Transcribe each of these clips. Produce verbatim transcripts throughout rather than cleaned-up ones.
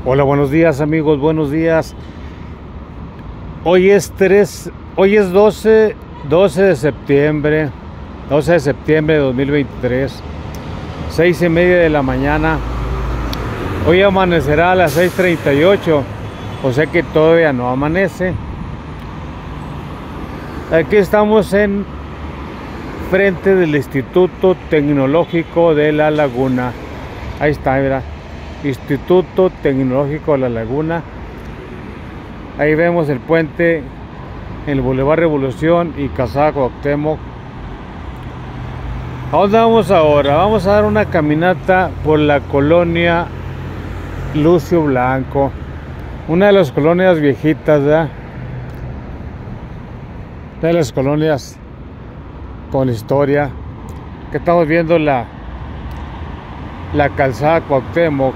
Hola, buenos días amigos, buenos días. Hoy es tres, hoy es doce, doce de septiembre, doce de septiembre de dos mil veintitrés, seis y media de la mañana. Hoy amanecerá a las seis treinta y ocho, o sea que todavía no amanece. Aquí estamos en frente del Instituto Tecnológico de La Laguna. Ahí está, mira, Instituto Tecnológico de La Laguna. Ahí vemos el puente, el Boulevard Revolución y Calzada Cuauhtémoc. ¿A dónde vamos ahora? Vamos a dar una caminata por la colonia Lucio Blanco, una de las colonias viejitas, ¿verdad? De las colonias con historia. Que estamos viendo la la Calzada Cuauhtémoc.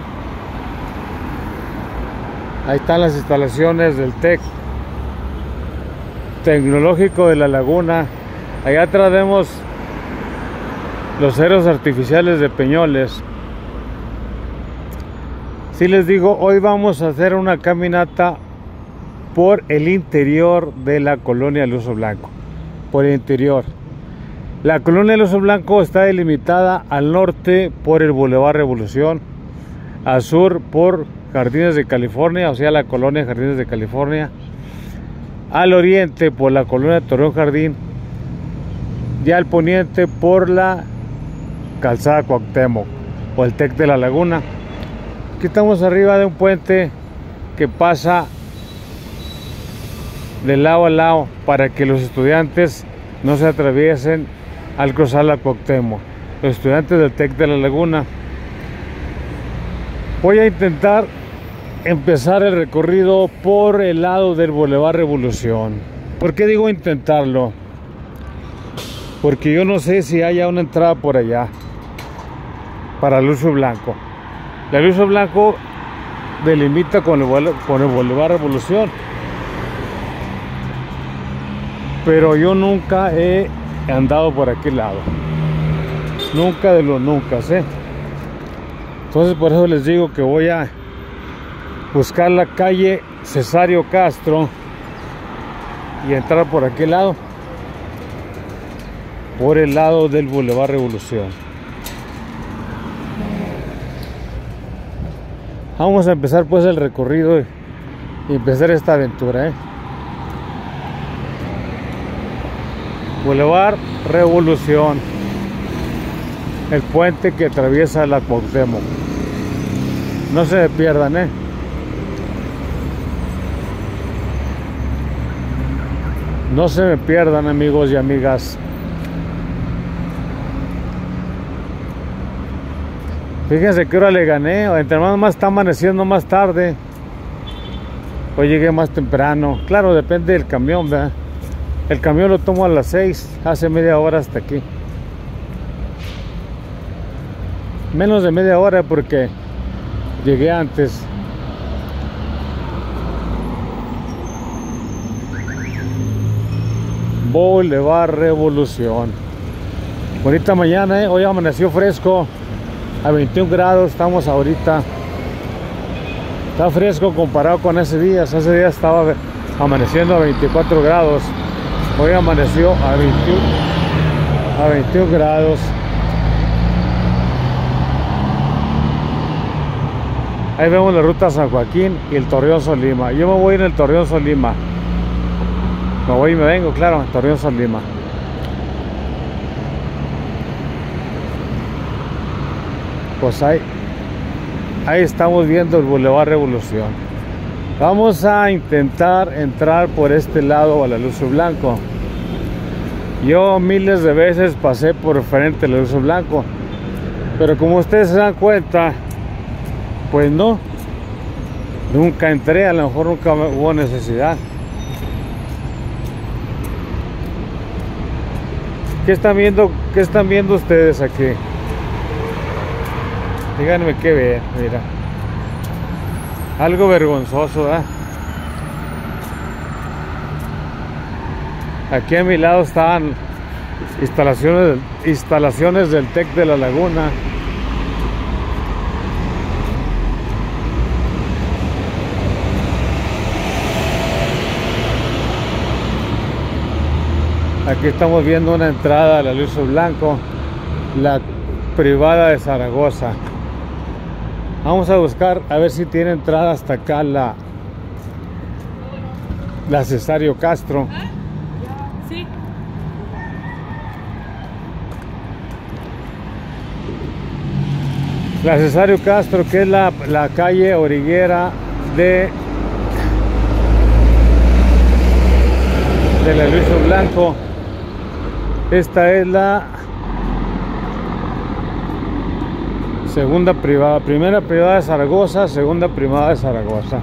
Ahí están las instalaciones del TEC Tecnológico de La Laguna. Allá atrás vemos los cerros artificiales de Peñoles. Si les digo, hoy vamos a hacer una caminata por el interior de la colonia Lucio Blanco. Por el interior. La colonia Lucio Blanco está delimitada al norte por el Boulevard Revolución, al sur por Jardines de California, o sea la colonia Jardines de California, al oriente por la colonia Torreón Jardín y al poniente por la Calzada Cuauhtémoc o el TEC de La Laguna. Aquí estamos arriba de un puente que pasa de lado a lado para que los estudiantes no se atraviesen al cruzar la Cuauhtémoc, los estudiantes del TEC de La Laguna. Voy a intentar empezar el recorrido por el lado del Boulevard Revolución. ¿Por qué digo intentarlo? Porque yo no sé si haya una entrada por allá para Lucio Blanco. La Lucio Blanco delimita con el, con el Boulevard Revolución, pero yo nunca he andado por aquel lado, nunca de los nunca, ¿eh? Entonces por eso les digo que voy a buscar la calle Cesario Castro y entrar por aquel lado, por el lado del Boulevard Revolución. Vamos a empezar pues el recorrido y empezar esta aventura, ¿eh? Boulevard Revolución, el puente que atraviesa la Cuauhtémoc. No se me pierdan, ¿eh? No se me pierdan, amigos y amigas. Fíjense que hora le gané. Entre más, más está amaneciendo más tarde. Hoy llegué más temprano. Claro, depende del camión, ¿verdad? El camión lo tomo a las seis, hace media hora hasta aquí. Menos de media hora porque llegué antes. Boulevard Revolución. Bonita mañana, ¿eh? Hoy amaneció fresco, a veintiún grados estamos ahorita. Está fresco comparado con ese día. Ese día estaba amaneciendo a veinticuatro grados. Hoy amaneció a veintiuno, a veintiún grados. Ahí vemos la ruta San Joaquín y el Torreón Solima. Yo me voy en el Torreón Solima. Me voy y me vengo, claro, en Torreón Solima. Pues ahí, ahí estamos viendo el Boulevard Revolución. Vamos a intentar entrar por este lado a la Lucio Blanco. Yo miles de veces pasé por frente a la Lucio Blanco, pero como ustedes se dan cuenta, pues no, nunca entré, a lo mejor nunca hubo necesidad. ¿Qué están viendo? ¿Qué están viendo ustedes aquí? Díganme qué ven, mira. Algo vergonzoso, ¿eh? Aquí a mi lado están instalaciones, instalaciones del TEC de La Laguna. Aquí estamos viendo una entrada a la Lucio Blanco, la privada de Zaragoza. Vamos a buscar a ver si tiene entrada hasta acá la la Cesario Castro. ¿Ah? Sí. La Cesario Castro, que es la, la calle origuera de de la Lucio Blanco. Esta es la segunda privada, primera privada de Zaragoza, segunda privada de Zaragoza.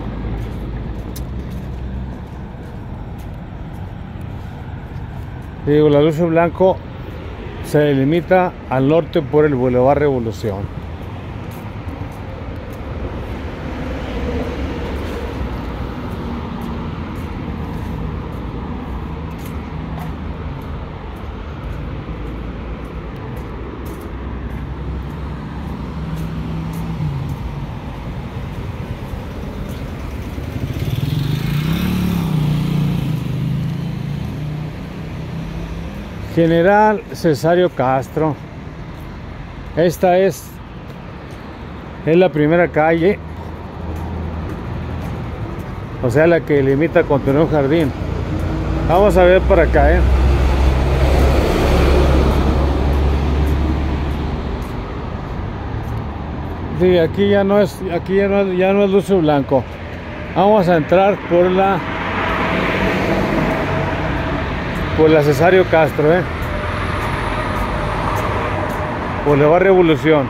Digo, la Lucio Blanco se delimita al norte por el Boulevard Revolución. General Cesario Castro. Esta es, es la primera calle, o sea, la que limita con Torreón Jardín. Vamos a ver por acá, ¿eh? Sí, aquí ya no es, aquí ya no, ya no es Lucio Blanco. Vamos a entrar por la por la Cesario Castro, ¿eh? Boulevard Revolución.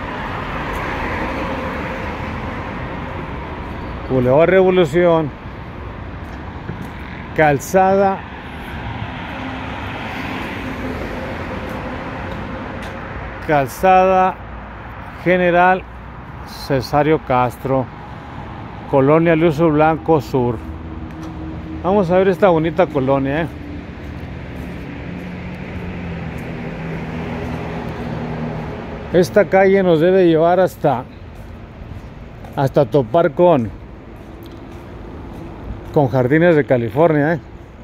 Boulevard Revolución. Calzada. Calzada General Cesario Castro. Colonia Lucio Blanco Sur. Vamos a ver esta bonita colonia, ¿eh? Esta calle nos debe llevar hasta hasta topar con con Jardines de California, ¿eh?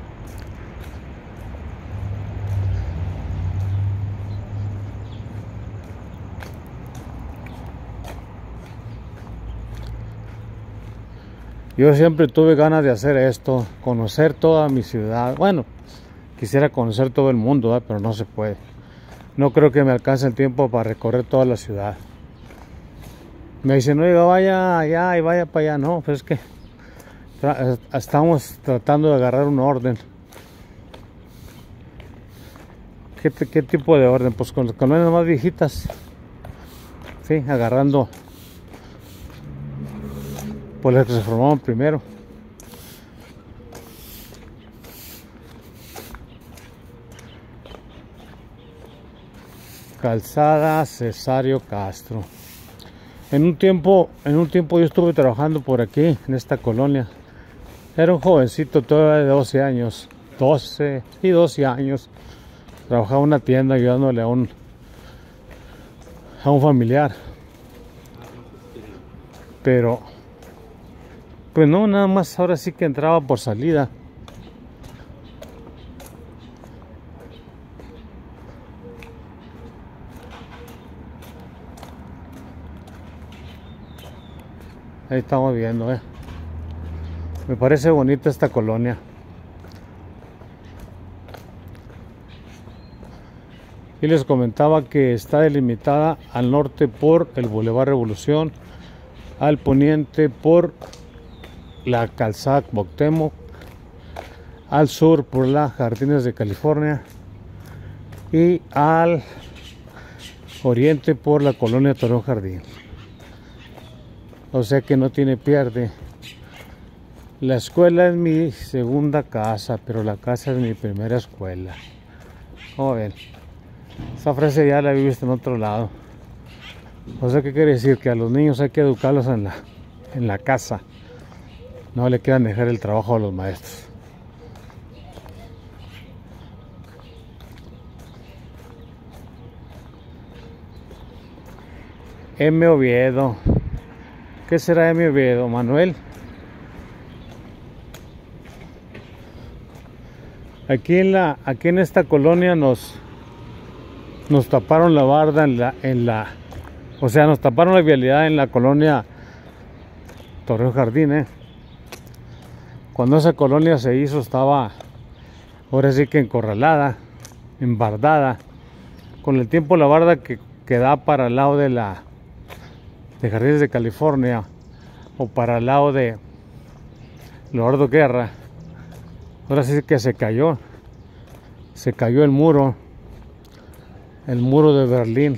Yo siempre tuve ganas de hacer esto, conocer toda mi ciudad. Bueno, quisiera conocer todo el mundo, ¿eh? Pero no se puede. No creo que me alcance el tiempo para recorrer toda la ciudad. Me dicen, oiga, vaya allá y vaya para allá. No, pues es que tra estamos tratando de agarrar un orden. ¿Qué, qué tipo de orden? Pues con las colonias más viejitas. Sí, agarrando por las que se formaron primero. Calzada Cesario Castro. En un tiempo, en un tiempo yo estuve trabajando por aquí, en esta colonia. Era un jovencito todavía de doce años, doce y doce años. Trabajaba en una tienda ayudándole a un a un familiar. Pero pues no, nada más ahora sí que entraba por salida. Ahí estamos viendo, eh. Me parece bonita esta colonia. Y les comentaba que está delimitada al norte por el Boulevard Revolución, al poniente por la Calzada Cuauhtémoc, al sur por la Jardines de California y al oriente por la colonia Torreón Jardín. O sea que no tiene pierde. La escuela es mi segunda casa, pero la casa es mi primera escuela. Como ven, esa frase ya la he visto en otro lado. O sea, ¿qué quiere decir? Que a los niños hay que educarlos en la, en la casa. No le quieran dejar el trabajo a los maestros. M. Oviedo. ¿Qué será M. Oviedo? Manuel. Aquí en la, aquí en esta colonia nos, nos taparon la barda en la, en la, o sea, nos taparon la vialidad en la colonia Torreón Jardín, ¿eh? Cuando esa colonia se hizo estaba, ahora sí que encorralada, embardada. Con el tiempo la barda que, que da para el lado de la de Jardines de California o para el lado de Leonardo Guerra, ahora sí que se cayó, se cayó el muro, el muro de Berlín.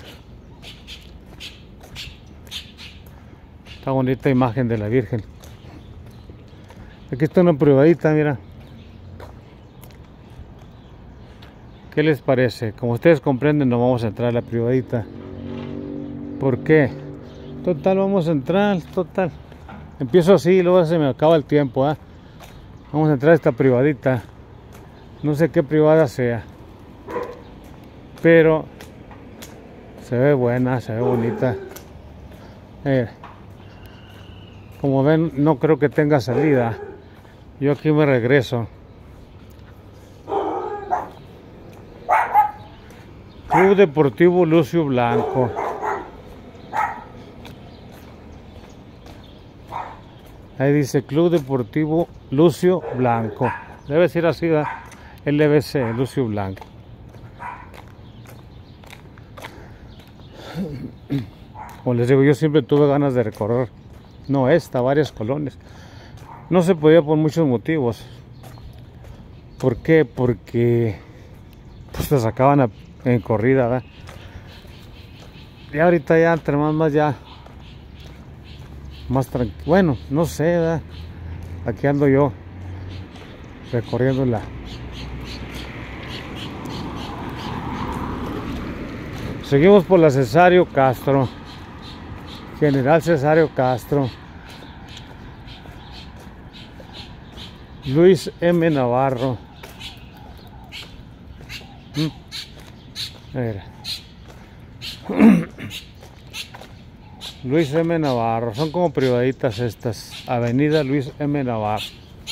Está bonita imagen de la Virgen. Aquí está una privadita, mira. ¿Qué les parece? Como ustedes comprenden, no vamos a entrar a la privadita. ¿Por qué? Total, vamos a entrar, total. Empiezo así y luego se me acaba el tiempo, ¿eh? Vamos a entrar a esta privadita. No sé qué privada sea, pero se ve buena, se ve bonita. Eh, como ven, no creo que tenga salida. Yo aquí me regreso. Club Deportivo Lucio Blanco. Ahí dice Club Deportivo Lucio Blanco. Debe ser así, ¿verdad? L B C, Lucio Blanco. Como les digo, yo siempre tuve ganas de recorrer, no esta, varias colonias. No se podía por muchos motivos. ¿Por qué? Porque pues te sacaban a, en corrida, ¿verdad? Y ahorita ya entre más más ya más tranquilo. Bueno, no sé, ¿verdad? Aquí ando yo recorriendo la seguimos por la Cesario Castro, General Cesario Castro, Luis M. Navarro. Mira. Luis M. Navarro, son como privaditas estas. Avenida Luis M. Navarro.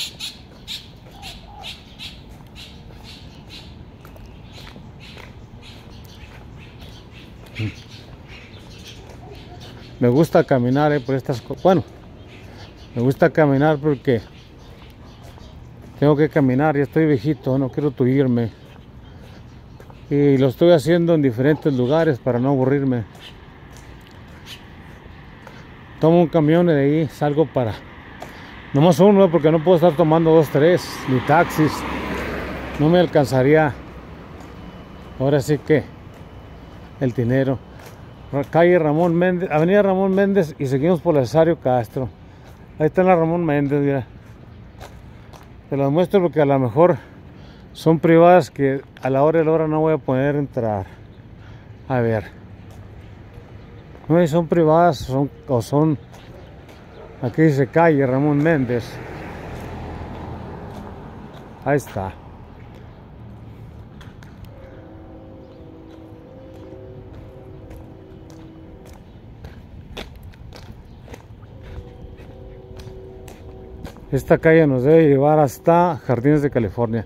Me gusta caminar eh, por estas cosas. Bueno, me gusta caminar porque tengo que caminar, ya estoy viejito, no quiero tuirme. Y lo estoy haciendo en diferentes lugares para no aburrirme. Tomo un camión y de ahí salgo para... Nomás uno, porque no puedo estar tomando dos, tres, ni taxis. No me alcanzaría. Ahora sí que el dinero. Calle Ramón Méndez, Avenida Ramón Méndez y seguimos por la Cesario Castro. Ahí está la Ramón Méndez, mira. Te las muestro porque a lo mejor son privadas que a la hora de la hora no voy a poder entrar. A ver. No sé si son privadas son, o son... Aquí dice calle Ramón Méndez. Ahí está. Esta calle nos debe llevar hasta Jardines de California.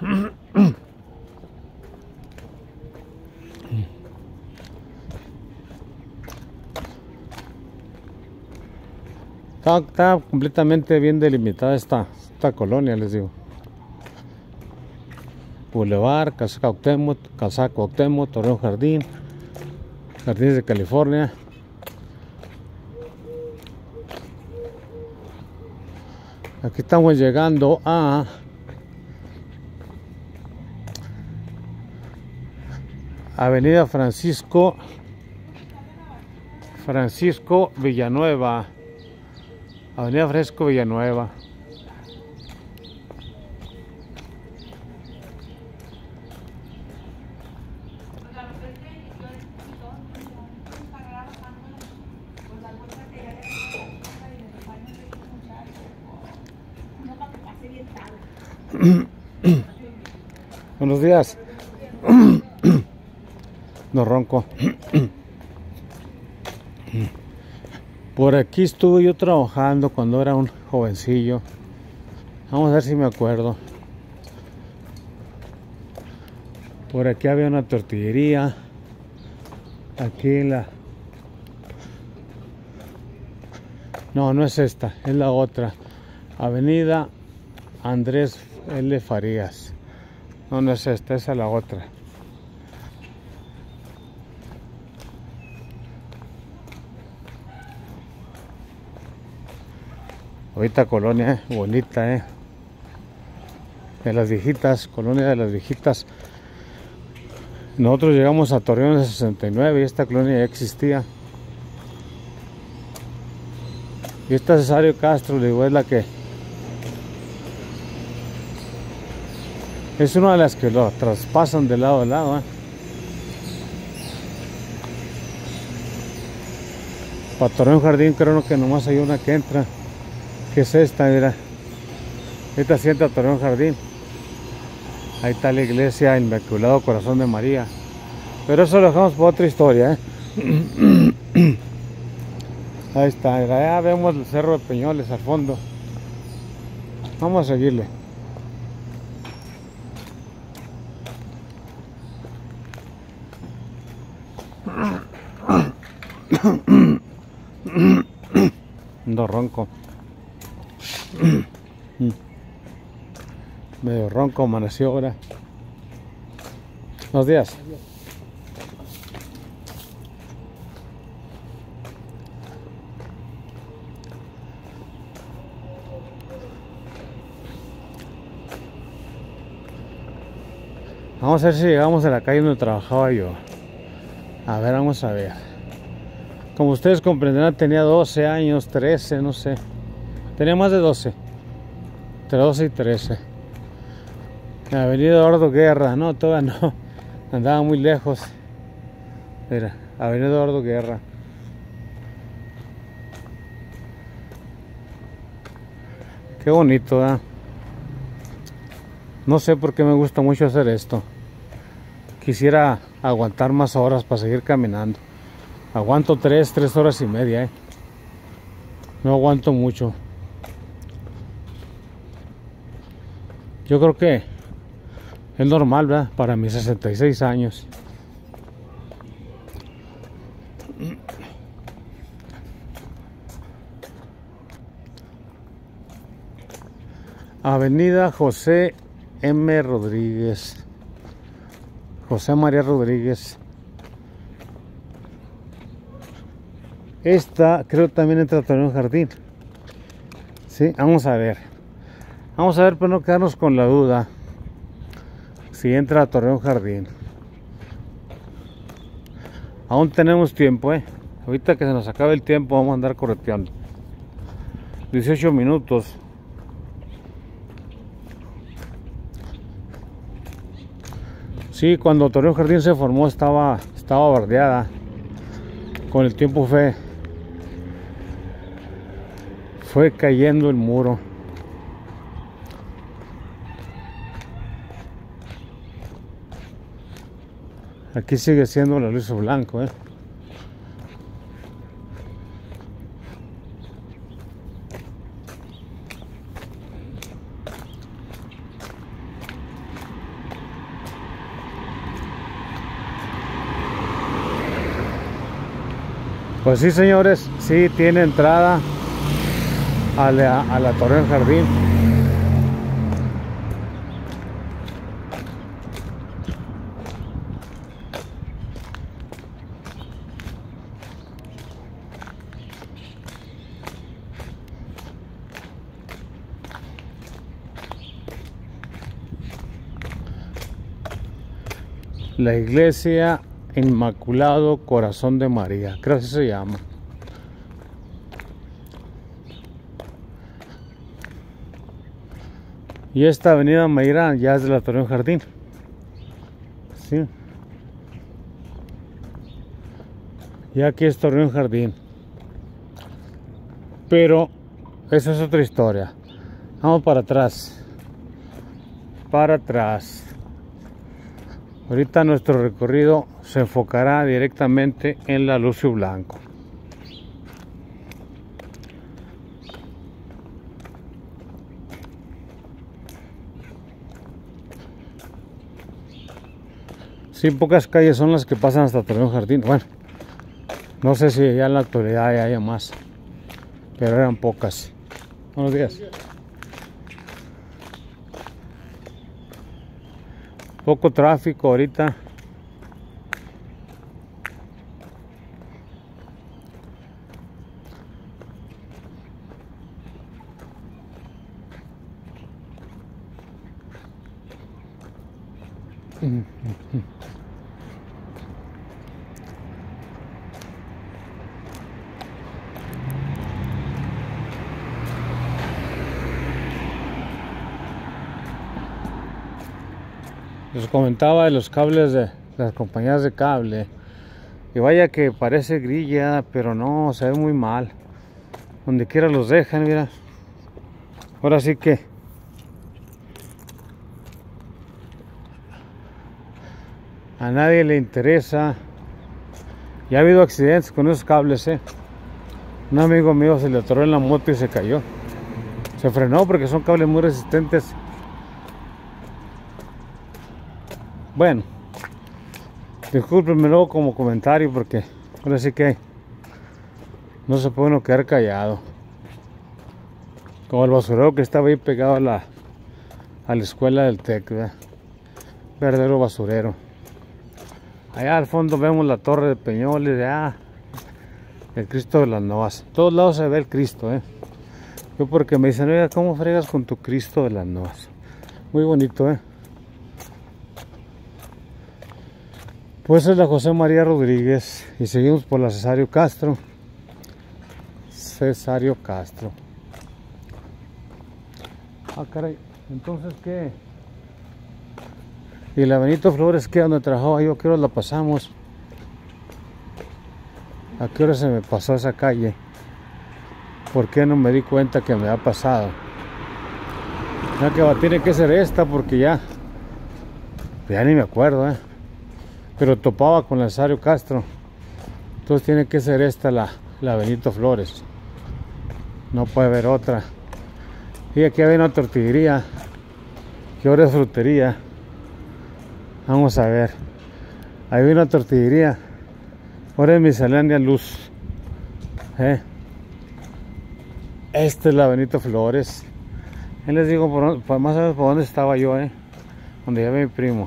Está, está completamente bien delimitada esta, esta colonia, les digo. Boulevard, Calzada Cuauhtémoc, Calzada Cuauhtémoc, Torreón Jardín, Jardines de California. Aquí estamos llegando a Avenida Francisco Francisco Villanueva. Avenida Francisco Villanueva. Buenos días. No ronco. Por aquí estuve yo trabajando cuando era un jovencillo. Vamos a ver si me acuerdo. Por aquí había una tortillería. Aquí en la... No, no es esta, es la otra. Avenida Andrés L. Farías. No, no es esta, esa es la otra. Ahorita colonia, eh, bonita, eh. De las viejitas, colonia de las viejitas. Nosotros llegamos a Torreón en el sesenta y nueve y esta colonia ya existía. Y esta Cesario Castro, le digo, es la que... Es una de las que lo traspasan de lado a lado, ¿eh? Para Torreón Jardín creo que nomás hay una que entra. Que es esta, mira. Esta sienta Torreón Jardín. Ahí está la iglesia Inmaculado Corazón de María. Pero eso lo dejamos para otra historia, ¿eh? Ahí está, allá vemos el Cerro de Peñoles al fondo. Vamos a seguirle. Ando ronco. Medio ronco, amaneció ahora. Buenos días. Vamos a ver si llegamos a la calle donde trabajaba yo. A ver, vamos a ver. Como ustedes comprenderán, tenía doce años, trece, no sé. Tenía más de doce. Entre doce y trece. La avenida Eduardo Guerra. No, todavía no. Andaba muy lejos. Mira, avenida Eduardo Guerra. Qué bonito, ¿eh? No sé por qué me gusta mucho hacer esto. Quisiera aguantar más horas para seguir caminando. Aguanto tres, tres horas y media, ¿eh? No aguanto mucho. Yo creo que es normal, ¿verdad? Para mis sesenta y seis años. Avenida José M. Rodríguez. José María Rodríguez. Esta creo también entra a Torreón Jardín. Sí, vamos a ver. Vamos a ver para no quedarnos con la duda. Si entra a Torreón Jardín. Aún tenemos tiempo, eh. Ahorita que se nos acabe el tiempo vamos a andar correteando. dieciocho minutos. Sí, cuando Torreón Jardín se formó estaba, estaba bardeada. Con el tiempo fue, fue cayendo el muro. Aquí sigue siendo la Luis Blanco, eh. Pues sí, señores, sí tiene entrada a la, a la Torreón Jardín. La iglesia Inmaculado Corazón de María, creo que así se llama. Y esta avenida Mayrán ya es de la Torreón Jardín. Sí. Y aquí es Torreón Jardín. Pero esa es otra historia. Vamos para atrás. Para atrás. Ahorita nuestro recorrido se enfocará directamente en la Lucio Blanco. Sí, pocas calles son las que pasan hasta Torreón Jardín. Bueno, no sé si ya en la actualidad haya más, pero eran pocas. Buenos días. Poco tráfico ahorita. Les comentaba de los cables de las compañías de cable. Y vaya que parece grilla, pero no, se ve muy mal. Donde quiera los dejan, mira. Ahora sí que a nadie le interesa. Ya ha habido accidentes con esos cables, eh. Un amigo mío se le atoró en la moto y se cayó. Se frenó porque son cables muy resistentes. Bueno, discúlpenme luego como comentario porque ahora sí que no se puede uno quedar callado. Como el basurero que estaba ahí pegado a la, a la escuela del T E C, ¿verdad? Verdadero basurero. Allá al fondo vemos la torre de Peñoles, ya el Cristo de las Novas. En todos lados se ve el Cristo, ¿eh? Yo porque me dicen, oiga, ¿cómo fregas con tu Cristo de las Novas? Muy bonito, ¿eh? Pues es la José María Rodríguez y seguimos por la Cesario Castro. Cesario Castro. Ah, caray, entonces ¿qué? Y la Benito Flores, ¿qué? Donde trabajaba yo, ¿a qué hora la pasamos? ¿A qué hora se me pasó esa calle? ¿Por qué no me di cuenta que me ha pasado? Ya que tiene que ser esta porque ya ya ni me acuerdo, ¿eh? Pero topaba con la Cesario Castro. Entonces tiene que ser esta la, la Benito Flores. No puede haber otra. Y aquí hay una tortillería. Que ahora es frutería. Vamos a ver. Ahí hay una tortillería. Ahora es miscelánea Luz. ¿Eh? Esta es la Benito Flores. Ahí les digo por, por más o menos por dónde estaba yo, ¿eh? Donde ya ve mi primo.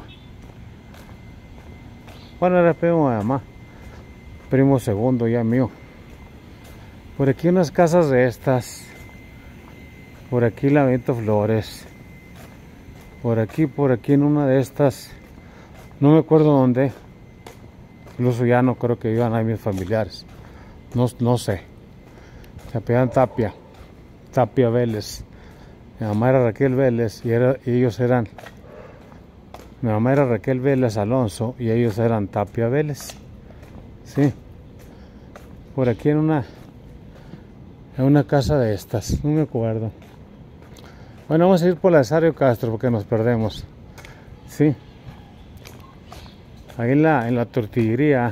Bueno, era primo de mamá. Primo segundo ya mío. Por aquí unas casas de estas. Por aquí la Benito Flores. Por aquí, por aquí en una de estas. No me acuerdo dónde. Incluso ya no creo que iban ahí mis familiares. No, no sé. Se apellidan Tapia. Tapia Vélez. Mi mamá era Raquel Vélez y, era, y ellos eran... Mi mamá era Raquel Vélez Alonso y ellos eran Tapia Vélez. Sí. Por aquí en una... En una casa de estas. No me acuerdo. Bueno, vamos a ir por la Cesario Castro porque nos perdemos. Sí. Ahí en la, en la tortillería.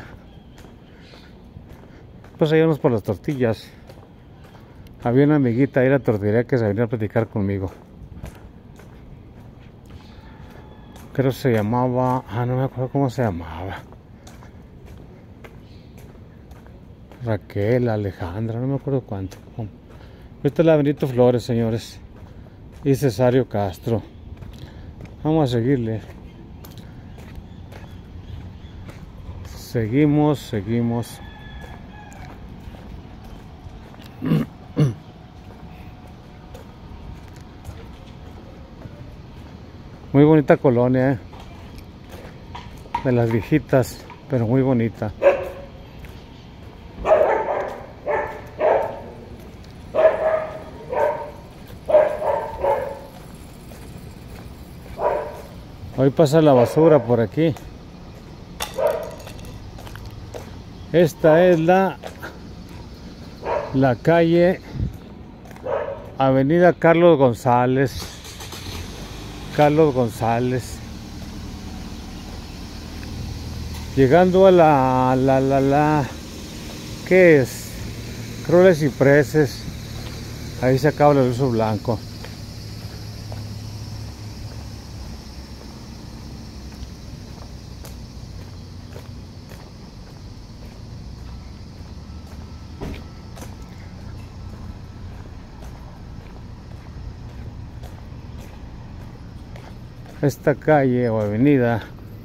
Pues ahí vamos por las tortillas. Había una amiguita ahí en la tortillería que se venía a platicar conmigo. Creo que se llamaba... Ah, no me acuerdo cómo se llamaba. Raquel, Alejandra, no me acuerdo cuánto. Esta es la Benito Flores, señores. Y Cesario Castro. Vamos a seguirle. Seguimos, seguimos. Muy bonita colonia, ¿eh? De las viejitas, pero muy bonita. Hoy pasa la basura por aquí. Esta es la la calle Avenida Carlos González. Carlos González. Llegando a la la la la ¿qué es? Creo de Cipreses. Ahí se acaba el uso blanco. esta calle o avenida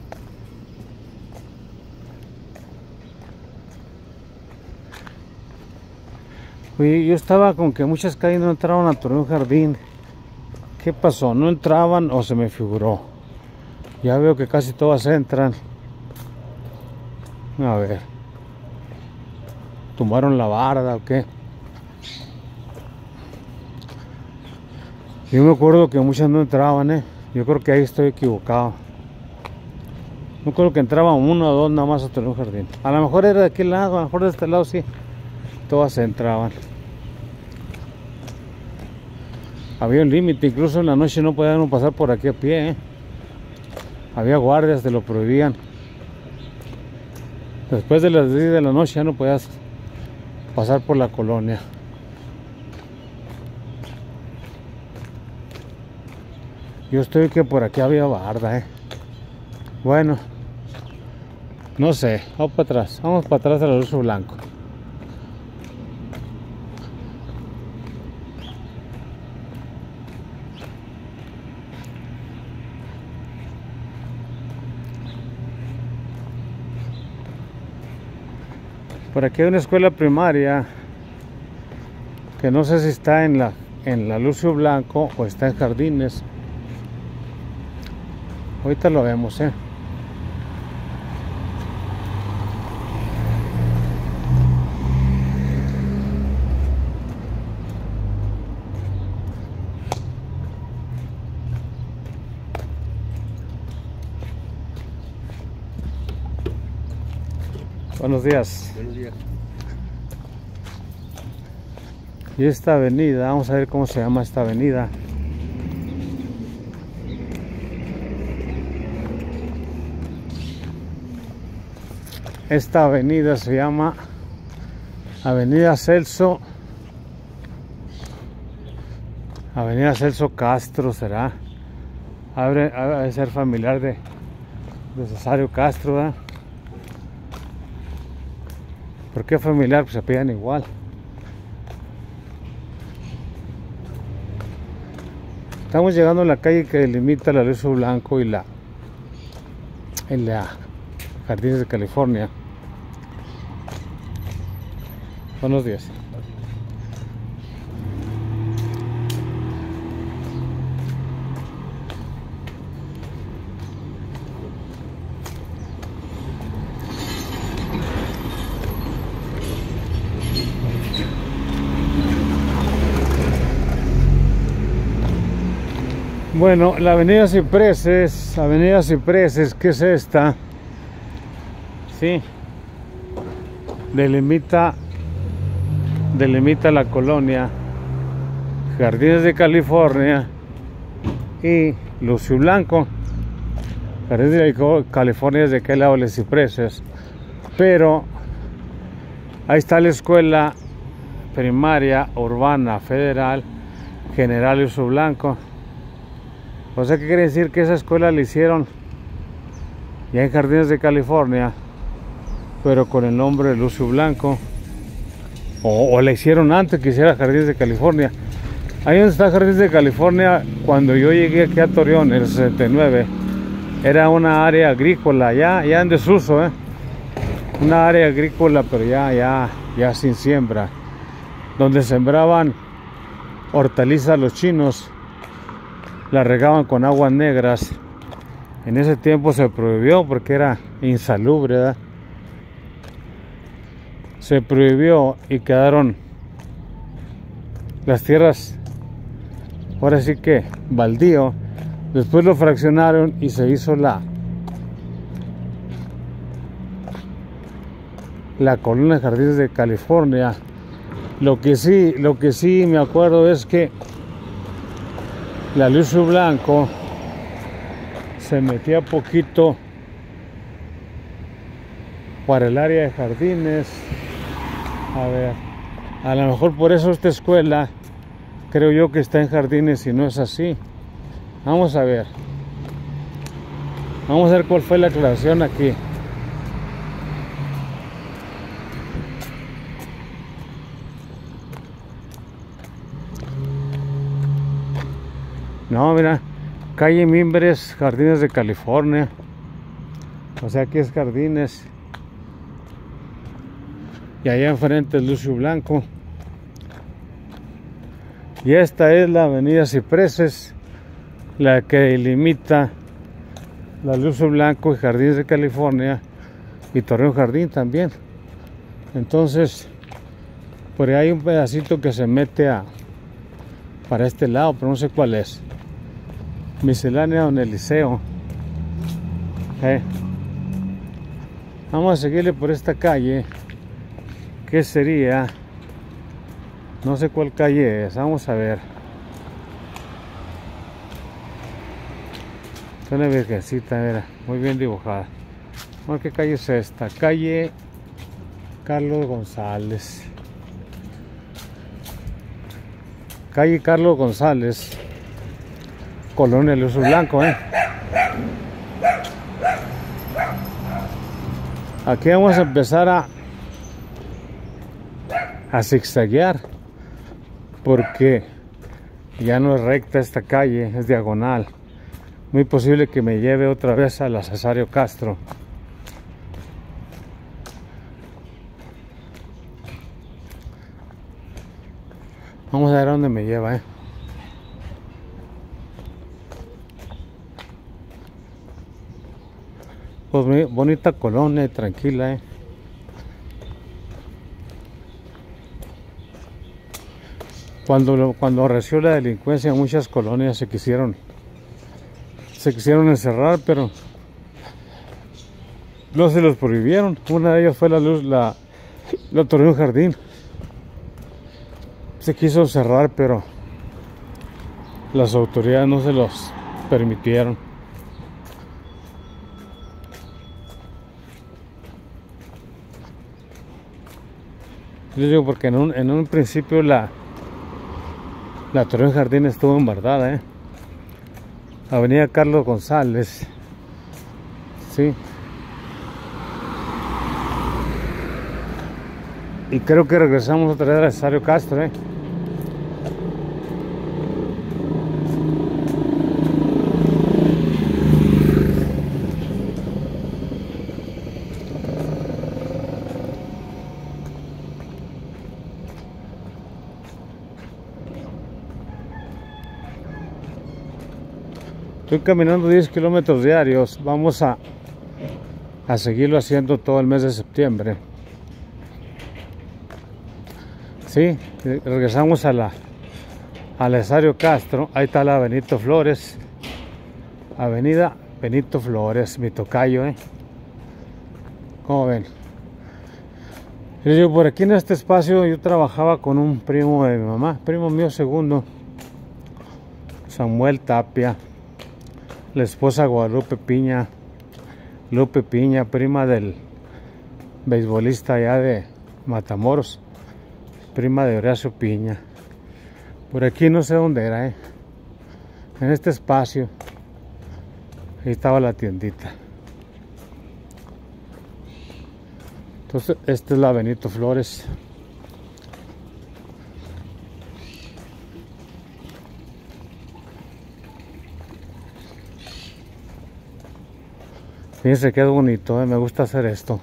Oye, yo estaba con que muchas calles no entraban a Torreón Jardín. ¿Qué pasó? ¿No entraban o se me figuró? Ya veo que casi todas entran. A ver, ¿tumbaron la barda o qué? Yo me acuerdo que muchas no entraban, eh. Yo creo que ahí estoy equivocado. No creo que entraban uno o dos nada más a Torreón Jardín. A lo mejor era de aquel lado, a lo mejor de este lado sí. Todas entraban. Había un límite, incluso en la noche no podían pasar por aquí a pie, ¿eh? Había guardias, te lo prohibían. Después de las diez de la noche ya no podías pasar por la colonia. Yo estoy que por aquí había barda, ¿eh? Bueno, no sé, vamos para atrás, vamos para atrás al Lucio Blanco. Por aquí hay una escuela primaria que no sé si está en la en la Lucio Blanco o está en Jardines. Ahorita lo vemos, eh. Buenos días. Buenos días. Y esta avenida, vamos a ver cómo se llama esta avenida. Esta avenida se llama Avenida Celso. Avenida Celso Castro será. Ha de ser familiar de, de Cesario Castro, ¿verdad? ¿Por qué familiar? Pues se apellidan igual. Estamos llegando a la calle que delimita la Lucio Blanco y la, y la Jardines de California. Buenos días. Bueno, la avenida Cipreses, avenida Cipreses, ¿qué es esta? Sí, delimita, delimita la colonia Jardines de California y Lucio Blanco. Jardines de California es de aquel lado de Cipreses, pero ahí está la escuela primaria urbana federal General Lucio Blanco. O sea, ¿qué quiere decir? Que esa escuela la hicieron ya en Jardines de California, pero con el nombre de Lucio Blanco. O, o la hicieron antes que hiciera Jardines de California. Ahí donde está Jardines de California, cuando yo llegué aquí a Torreón en el sesenta y nueve, era una área agrícola, ya, ya en desuso, ¿eh? Una área agrícola, pero ya, ya, ya sin siembra, donde sembraban hortalizas los chinos. La regaban con aguas negras. En ese tiempo se prohibió porque era insalubre, ¿verdad? Se prohibió y quedaron las tierras, ahora sí que baldío. Después lo fraccionaron y se hizo la la colonia de Jardines de California. Lo que sí, lo que sí me acuerdo es que la Lucio Blanco se metía poquito para el área de Jardines. A ver, a lo mejor por eso esta escuela creo yo que está en Jardines y no es así. Vamos a ver. Vamos a ver cuál fue la aclaración aquí. No, mira, Calle Mimbres, Jardines de California. O sea, aquí es Jardines. Y allá enfrente es Lucio Blanco. Y esta es la avenida Cipreses, la que delimita la Lucio Blanco y Jardines de California y Torreón Jardín también. Entonces, por ahí hay un pedacito que se mete a para este lado, pero no sé cuál es. Miscelánea Don Eliseo. Eh. Vamos a seguirle por esta calle, que sería, no sé cuál calle es, vamos a ver. Es una virgencita, mira, muy bien dibujada. A ver qué calle es esta. Calle Carlos González. Calle Carlos González, Colonia Lucio Blanco, eh. Aquí vamos a empezar a a zigzaguear, porque ya no es recta esta calle, es diagonal. Muy posible que me lleve otra vez a la Cesario Castro. Vamos a ver a dónde me lleva, eh. Pues muy bonita colonia, tranquila, eh. Cuando, cuando arreció la delincuencia, muchas colonias se quisieron se quisieron encerrar, pero no se los prohibieron. Una de ellas fue la luz, la, la Torreón Jardín. Se quiso cerrar, pero las autoridades no se los permitieron. Les digo porque en un, en un principio la la Torreón Jardín estuvo embargada, eh. Avenida Carlos González, sí. Y creo que regresamos otra vez a Cesario Castro, eh. Estoy caminando diez kilómetros diarios. Vamos a, a seguirlo haciendo todo el mes de septiembre. Sí, regresamos a la a Cesario Castro. Ahí está la Benito Flores. Avenida Benito Flores, mi tocayo, ¿eh? Como ven. Les digo, por aquí en este espacio yo trabajaba con un primo de mi mamá, primo mío segundo, Samuel Tapia. La esposa Guadalupe Piña, Lupe Piña, prima del beisbolista allá de Matamoros, prima de Horacio Piña. Por aquí no sé dónde era, eh. En este espacio, ahí estaba la tiendita. Entonces, esta es la Benito Flores. Fíjense qué bonito, ¿eh? Me gusta hacer esto.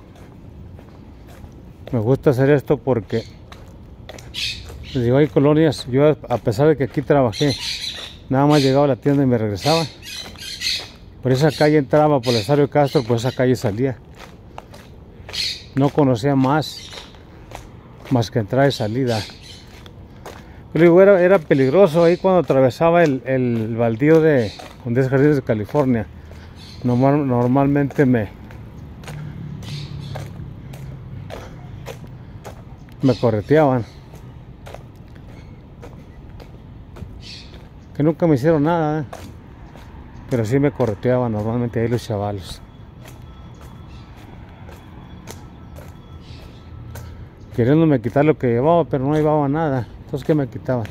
Me gusta hacer esto porque, les digo, hay colonias. Yo, a pesar de que aquí trabajé, nada más llegaba a la tienda y me regresaba. Por esa calle entraba, por el Cesario Castro, por esa calle salía. No conocía más, más que entrada y salida. Pero digo, era, era peligroso ahí cuando atravesaba el, el baldío de Jardines de California. Normal, normalmente me me correteaban, que nunca me hicieron nada, ¿eh? Pero sí me correteaban normalmente ahí los chavalos, queriéndome quitar lo que llevaba, pero no llevaba nada. Entonces, ¿qué me quitaban?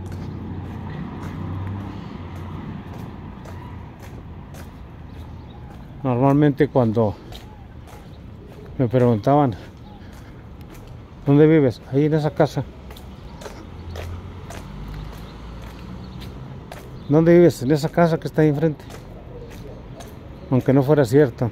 Normalmente cuando me preguntaban, ¿dónde vives? Ahí en esa casa. ¿Dónde vives? En esa casa que está ahí enfrente. Aunque no fuera cierto.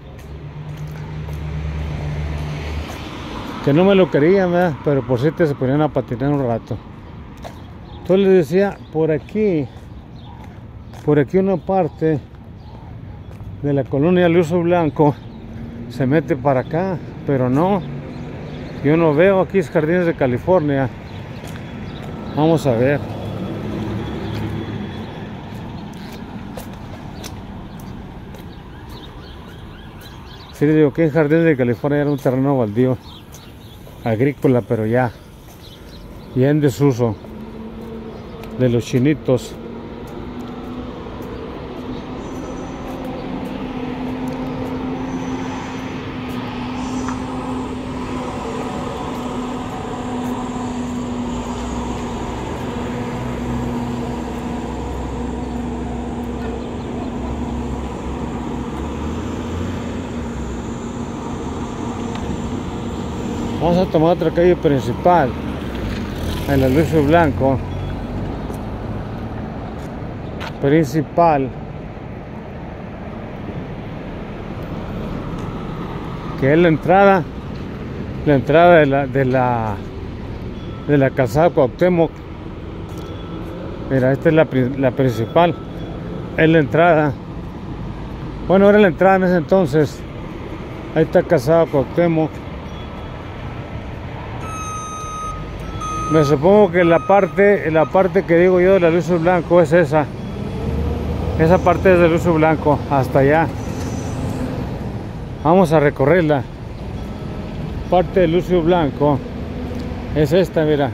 Que no me lo querían, ¿verdad? Pero por cierto se ponían a patinar un rato. Entonces les decía, por aquí, por aquí una parte de la colonia Luso Blanco se mete para acá, pero no. Yo no veo, aquí es Jardines de California. Vamos a ver. Sí, les digo que en Jardines de California era un terreno baldío agrícola, pero ya, ya en desuso de los chinitos. Vamos a tomar otra calle principal en la Lucio Blanco. Principal, que es la entrada, la entrada de la de la de la calzada Cuauhtémoc. Mira, esta es la, la principal, es la entrada. Bueno, era la entrada en ese entonces. Ahí está calzada Cuauhtémoc. Me supongo que la parte, la parte que digo yo de la Lucio Blanco es esa. Esa parte es de Lucio Blanco hasta allá. Vamos a recorrerla. Parte de Lucio Blanco es esta, mira.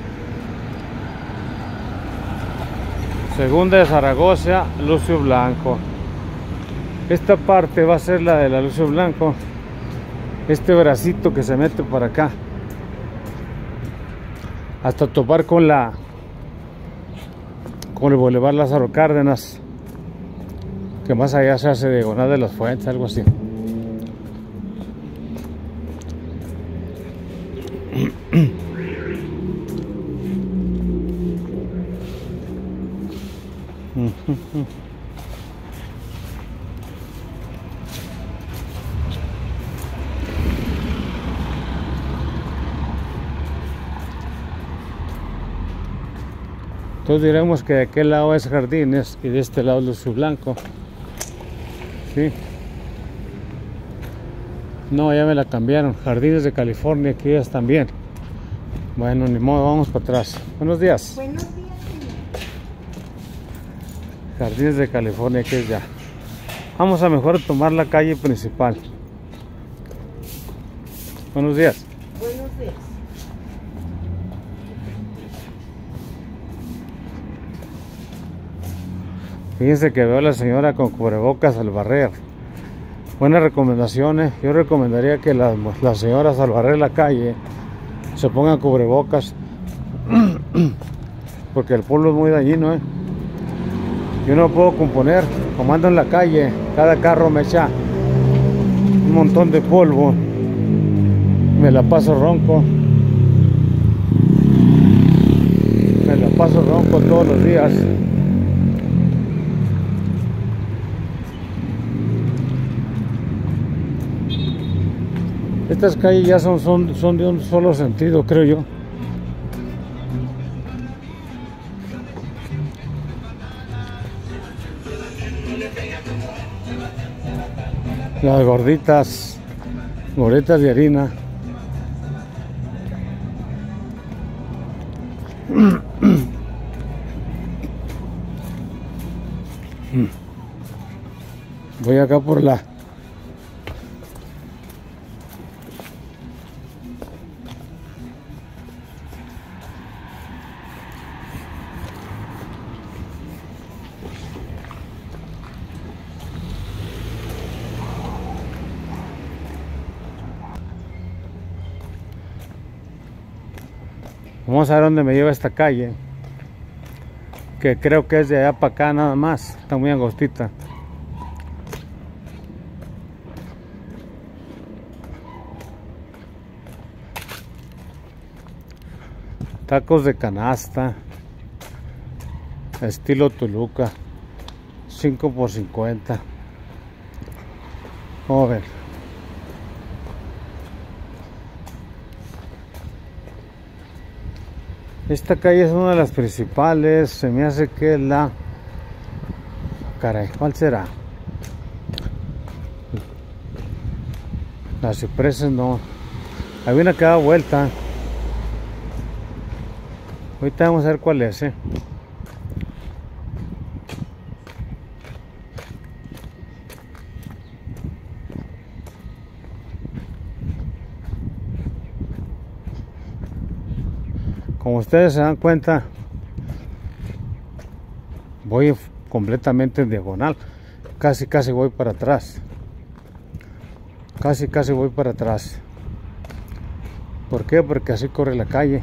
Segunda de Zaragoza, Lucio Blanco. Esta parte va a ser la de la Lucio Blanco. Este bracito que se mete para acá, hasta topar con la con el Boulevard Lázaro Cárdenas, que más allá se hace diagonal de las Fuentes, algo así. Entonces diremos que de aquel lado es Jardines y de este lado Lucio Blanco. Sí. No, ya me la cambiaron. Jardines de California, aquí es también. Bueno, ni modo, vamos para atrás. Buenos días. Buenos días, señor. Jardines de California, que es ya. Vamos a mejor tomar la calle principal. Buenos días. Buenos días. Fíjense que veo a la señora con cubrebocas al barrer. Buenas recomendaciones. Yo recomendaría que las, las señoras al barrer la calle se pongan cubrebocas, porque el polvo es muy dañino, ¿eh? Yo no puedo componer, como ando en la calle, cada carro me echa un montón de polvo, me la paso ronco, me la paso ronco todos los días. Estas calles ya son, son, son de un solo sentido, creo yo. Las gorditas, gorditas de harina. Voy acá por la Vamos a ver dónde me lleva esta calle, que creo que es de allá para acá nada más. Está muy angostita. Tacos de canasta, estilo Toluca. cinco por cincuenta. Vamos a ver. Esta calle es una de las principales. Se me hace que es la... Caray, ¿cuál será? Las Cipreses no. Había una que da vuelta. Ahorita vamos a ver cuál es, ¿eh? Como ustedes se dan cuenta, voy completamente en diagonal. Casi, casi voy para atrás. Casi, casi voy para atrás. ¿Por qué? Porque así corre la calle.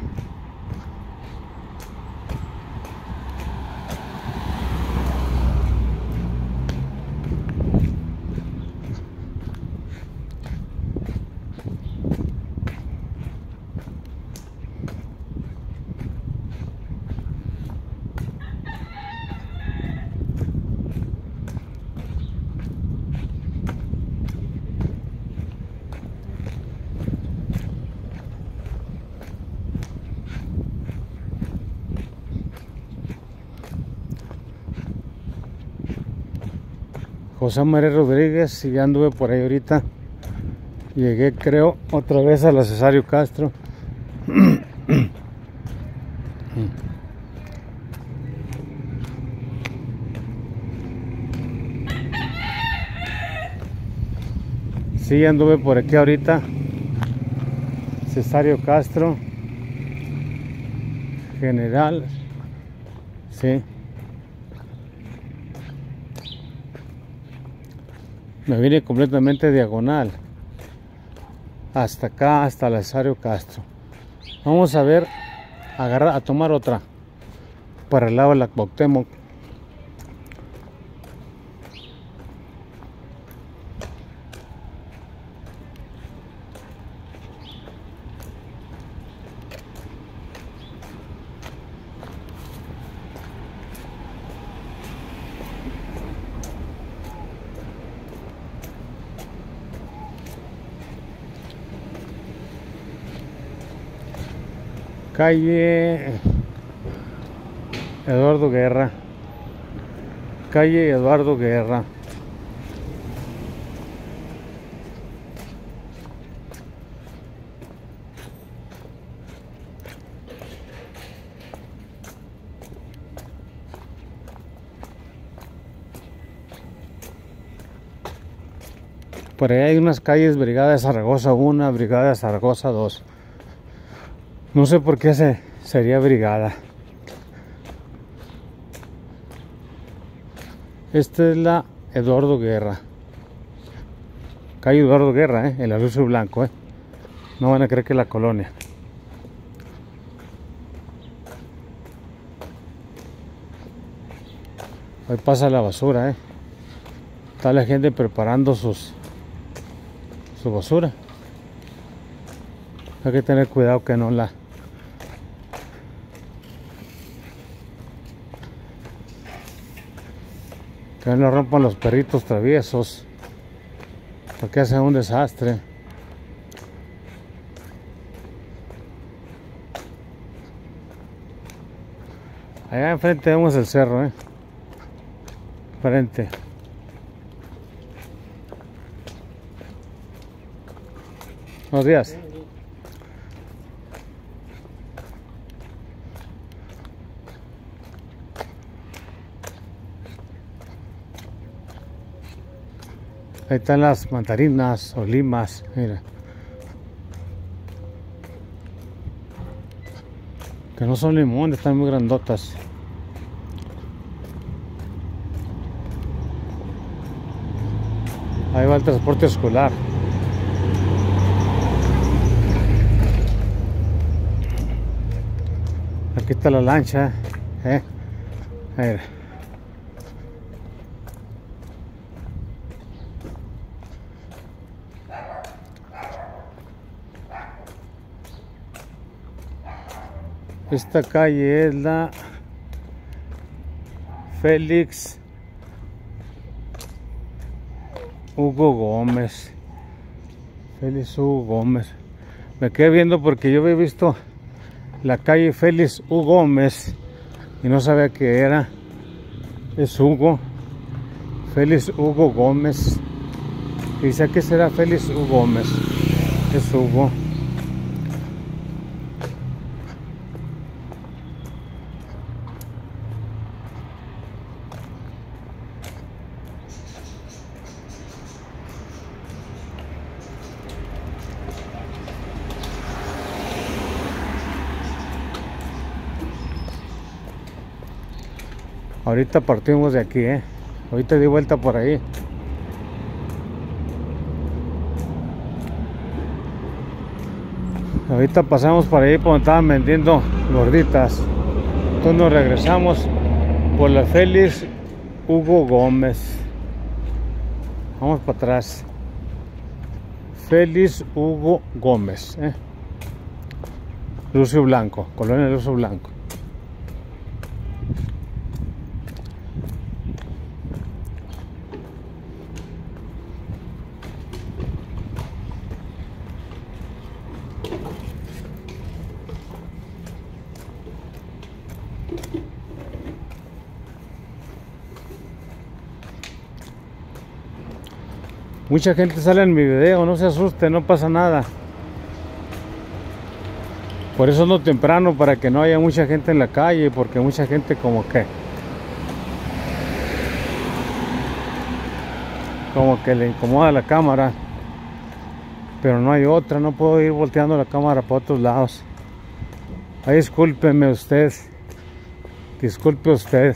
José María Rodríguez, y ya anduve por ahí ahorita. Llegué, creo, otra vez a la Cesario Castro. Sí, anduve por aquí ahorita. Cesario Castro. General. Sí. Me vine completamente diagonal hasta acá, hasta la Cesario Castro. Vamos a ver, agarrar, a tomar otra para el lado de la Cuauhtémoc. Calle Eduardo Guerra. Calle Eduardo Guerra. Por ahí hay unas calles, Brigada de Zaragoza uno, Brigada de Zaragoza dos. No sé por qué se, sería Brigada. Esta es la Eduardo Guerra. Calle Eduardo Guerra, eh, el azul y blanco, eh. No van a creer que es la colonia. Hoy pasa la basura, eh. Está la gente preparando sus su basura. Hay que tener cuidado que no la que no rompan los perritos traviesos, porque hacen un desastre. Allá enfrente vemos el cerro, eh. Frente. Buenos días. Ahí están las mandarinas o limas, mira. Que no son limones, están muy grandotas. Ahí va el transporte escolar. Aquí está la lancha, eh. Mira. Esta calle es la Félix Hugo Gómez. Félix Hugo Gómez. Me quedé viendo porque yo había visto la calle Félix Hugo Gómez y no sabía qué era. Es Hugo. Félix Hugo Gómez. Dice que será Félix Hugo Gómez. Es Hugo. Ahorita partimos de aquí, eh. Ahorita di vuelta por ahí. Ahorita pasamos por ahí por donde estaban vendiendo gorditas. Entonces nos regresamos por la Félix Hugo Gómez. Vamos para atrás. Félix Hugo Gómez, eh. Lucio Blanco, Colonia Lucio Blanco. Mucha gente sale en mi video, no se asuste, no pasa nada. Por eso ando temprano, para que no haya mucha gente en la calle, porque mucha gente como que como que le incomoda la cámara. Pero no hay otra, no puedo ir volteando la cámara para otros lados. Ay, discúlpeme usted. Disculpe usted.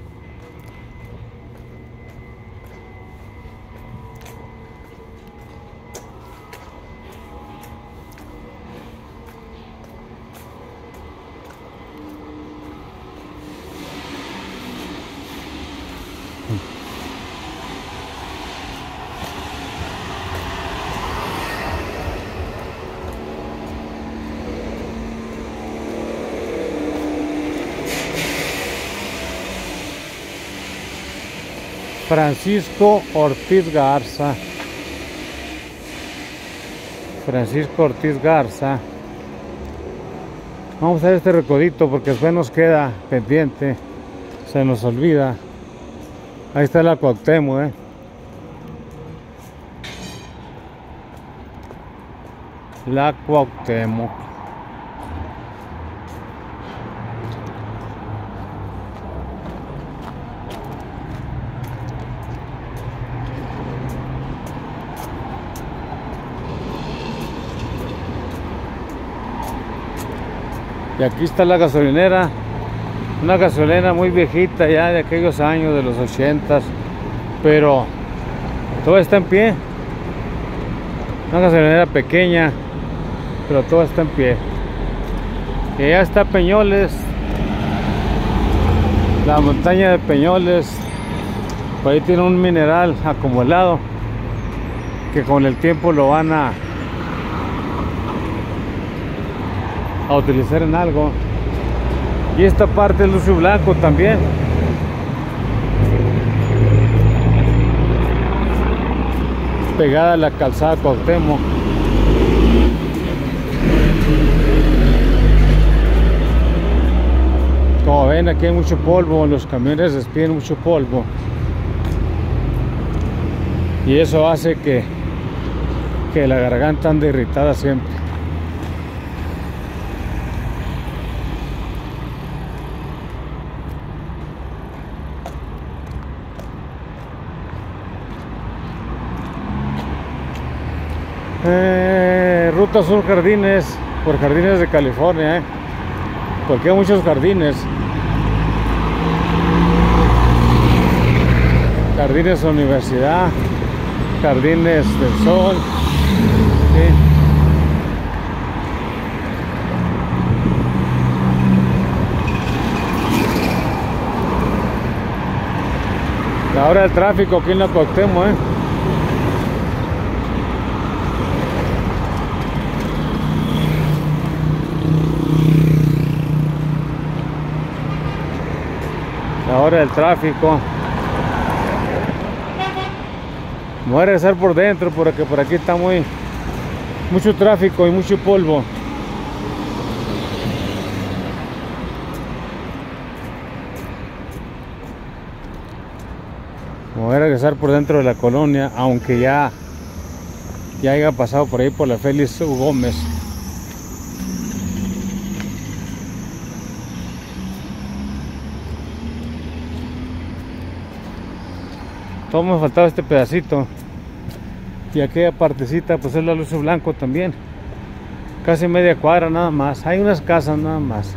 Francisco Ortiz Garza. Francisco Ortiz Garza. Vamos a hacer este recodito porque después nos queda pendiente. Se nos olvida. Ahí está la Cuauhtémoc, eh. La Cuauhtémoc. Y aquí está la gasolinera, una gasolinera muy viejita ya de aquellos años de los ochentas, pero todo está en pie. Una gasolinera pequeña, pero todo está en pie. Y allá está Peñoles, la montaña de Peñoles. Por ahí tiene un mineral acumulado que con el tiempo lo van a a utilizar en algo. Y esta parte es Lucio Blanco también. Pegada a la calzada Cuauhtémoc. Como ven, aquí hay mucho polvo, los camiones despiden mucho polvo. Y eso hace que, que la garganta ande irritada siempre. Eh, Ruta Sur Jardines, por Jardines de California, eh. Porque hay muchos jardines. Jardines Universidad, Jardines del Sol, ¿sí? La hora del tráfico aquí en la Cuauhtémoc, eh. La hora del tráfico. Me voy a regresar por dentro porque por aquí está muy mucho tráfico y mucho polvo. Me voy a regresar por dentro de la colonia, aunque ya ya haya pasado por ahí por la Félix U. Gómez. Todo me faltaba este pedacito. Y aquella partecita pues es la Lucio Blanco también. Casi media cuadra nada más. Hay unas casas nada más.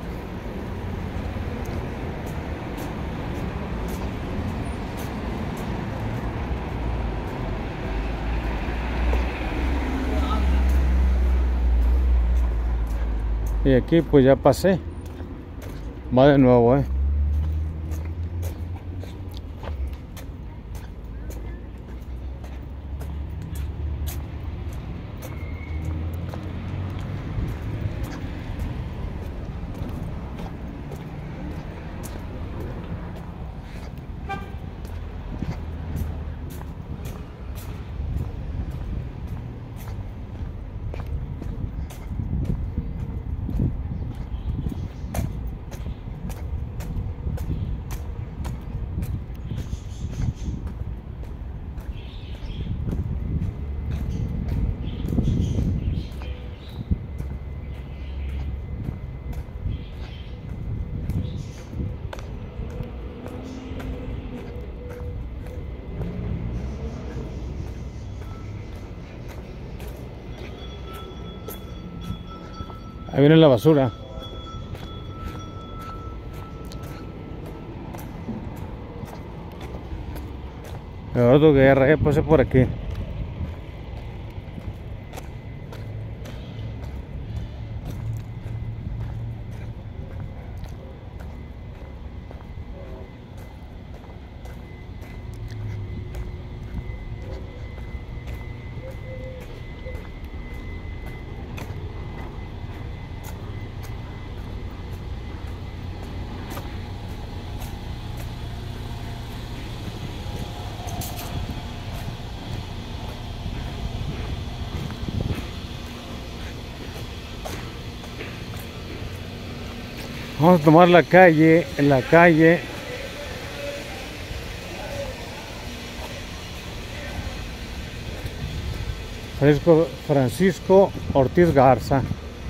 Y aquí pues ya pasé. Va de nuevo, eh. Ahí viene la basura. Eduardo Guerra, ya pasé por aquí. Vamos a tomar la calle, en la calle Francisco, Francisco Ortiz Garza.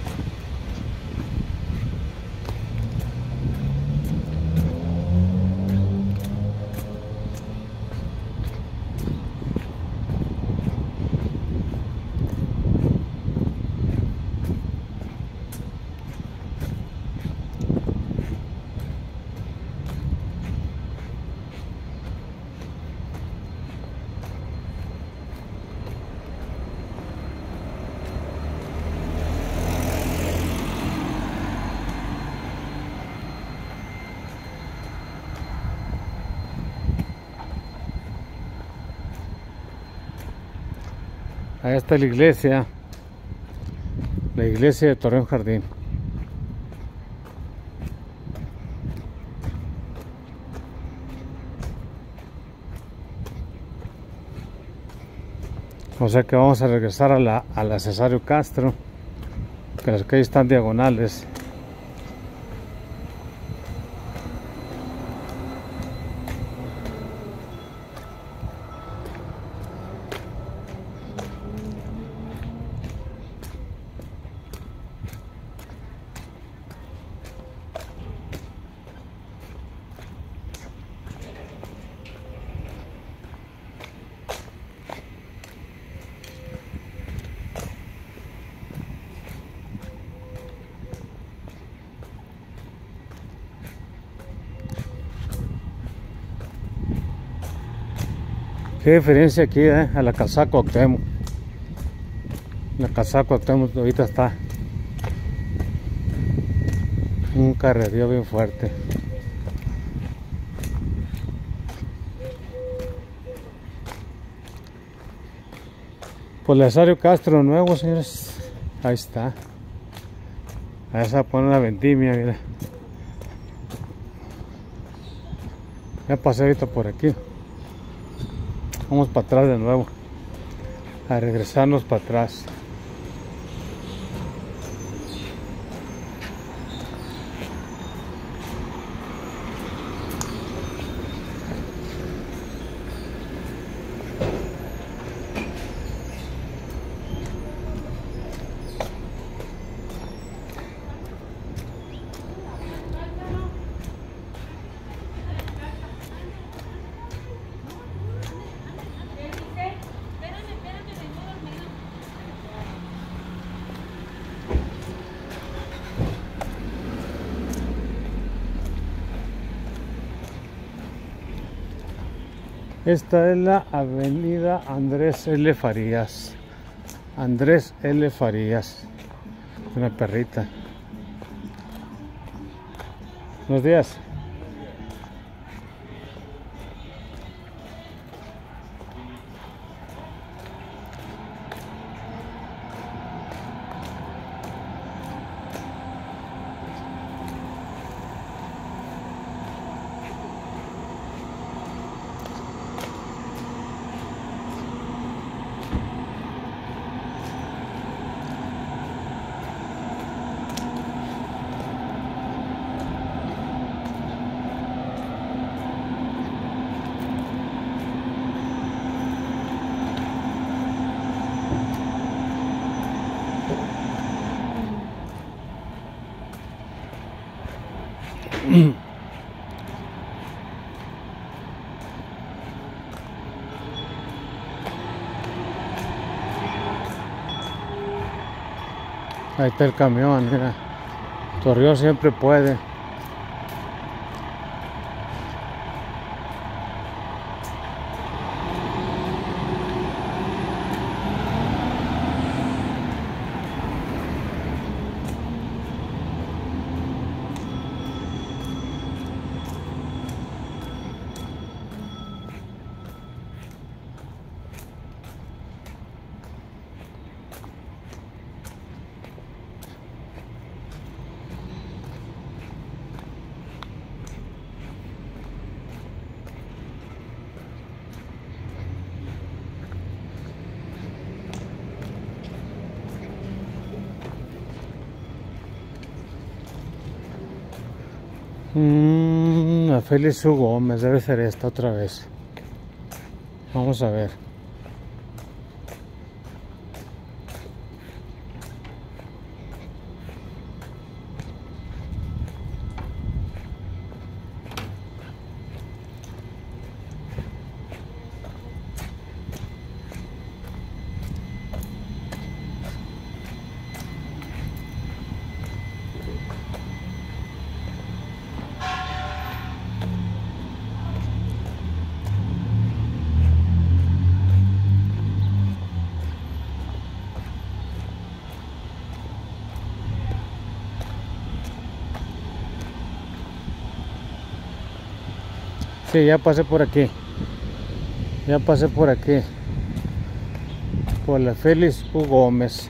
Ahí está la iglesia, la iglesia de Torreón Jardín. O sea que vamos a regresar a la, a la Cesario Castro, que las calles están diagonales. Qué diferencia aquí, eh, a la calzada Cuauhtémoc. La calzada Cuauhtémoc ahorita está un carrerío bien fuerte. Pues Cesario Castro nuevo, señores. Ahí está. Ahí se va a poner una vendimia, mira. Ya pasé ahorita por aquí. Vamos para atrás de nuevo, a regresarnos para atrás. Esta es la avenida Andrés L. Farías. Andrés L. Farías. Una perrita. Buenos días. Ahí está el camión, mira. Torreón siempre puede. Mm, la Félix U. Gómez, debe ser esta otra vez. Vamos a ver. Sí, ya pasé por aquí. Ya pasé por aquí. Por la Félix U. Gómez.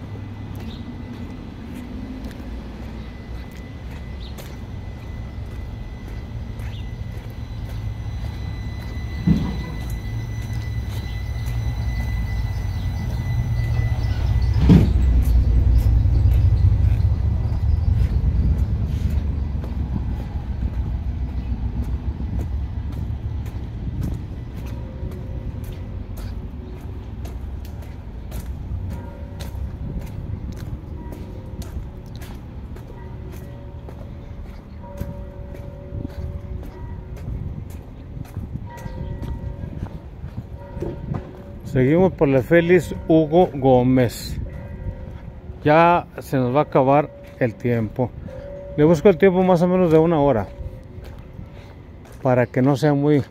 Seguimos por la Félix Hugo Gómez. Ya se nos va a acabar el tiempo. Le busco el tiempo más o menos de una hora, para que no sea muy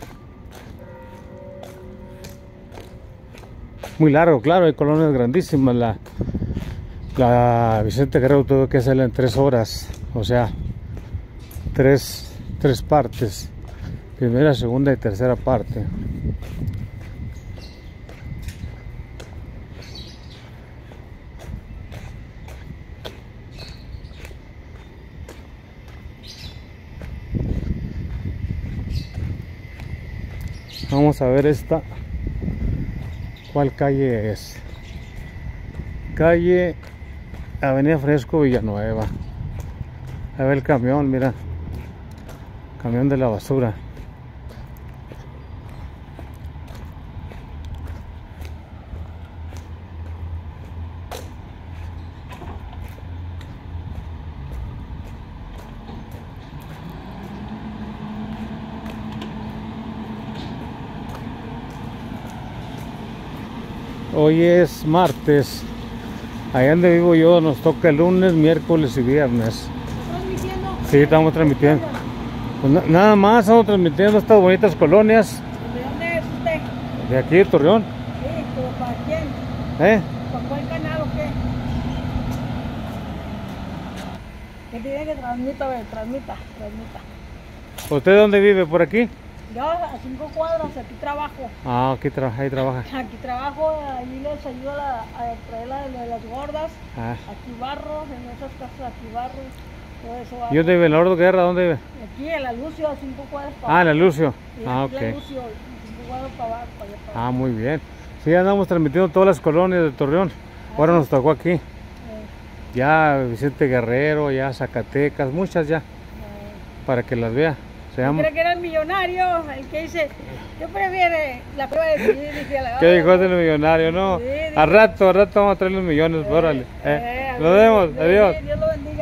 muy largo. Claro, hay colonias grandísimas. La, la Vicente Guerrero tuvo que hacerla en tres horas. O sea, tres, tres partes. Primera, segunda y tercera parte. Vamos a ver esta. ¿Cuál calle es? Calle Avenida Fresco, Villanueva. A ver el camión, mira. Camión de la basura. Hoy es martes. Allá donde vivo yo nos toca el lunes, miércoles y viernes. ¿Transmitiendo? Sí, estamos transmitiendo. Pues na nada más estamos transmitiendo estas bonitas colonias. ¿De dónde es usted? De aquí de Torreón. Sí, ¿pero para quién? ¿Eh? ¿Para cuál canal o qué? ¿Qué tiene que transmita? A ver, transmita, transmita. ¿Usted dónde vive? ¿Por aquí? Yo a cinco cuadras, aquí trabajo. Ah, aquí trabaja, ahí trabaja. Aquí trabajo, allí les ayudo a, la, a traer la, lo de las gordas. Ah. Aquí barro, en esas casas aquí barro. Todo eso barro. ¿Y dónde vive? ¿En la Orden de Guerra? ¿Dónde vive? Aquí en la Lucio, a cinco cuadras para Ah, en la Lucio. Sí, Ah, aquí ok. la Lucio, cinco cuadras para abajo, para allá para Ah, muy bien. Sí, andamos transmitiendo todas las colonias de Torreón. Ahora nos tocó aquí. Eh, Ya Vicente Guerrero, ya Zacatecas, muchas ya, eh. para que las vea. Se Yo llama... creo que era el millonario, el que dice, yo prefiero la prueba de decidir, dije, la ¿Qué dijo del millonario? No, Sí, a dijo. rato, a rato vamos a traer los millones, Eh, órale. eh, Eh, a Nos ver, vemos, Dios, adiós. Dios lo bendiga.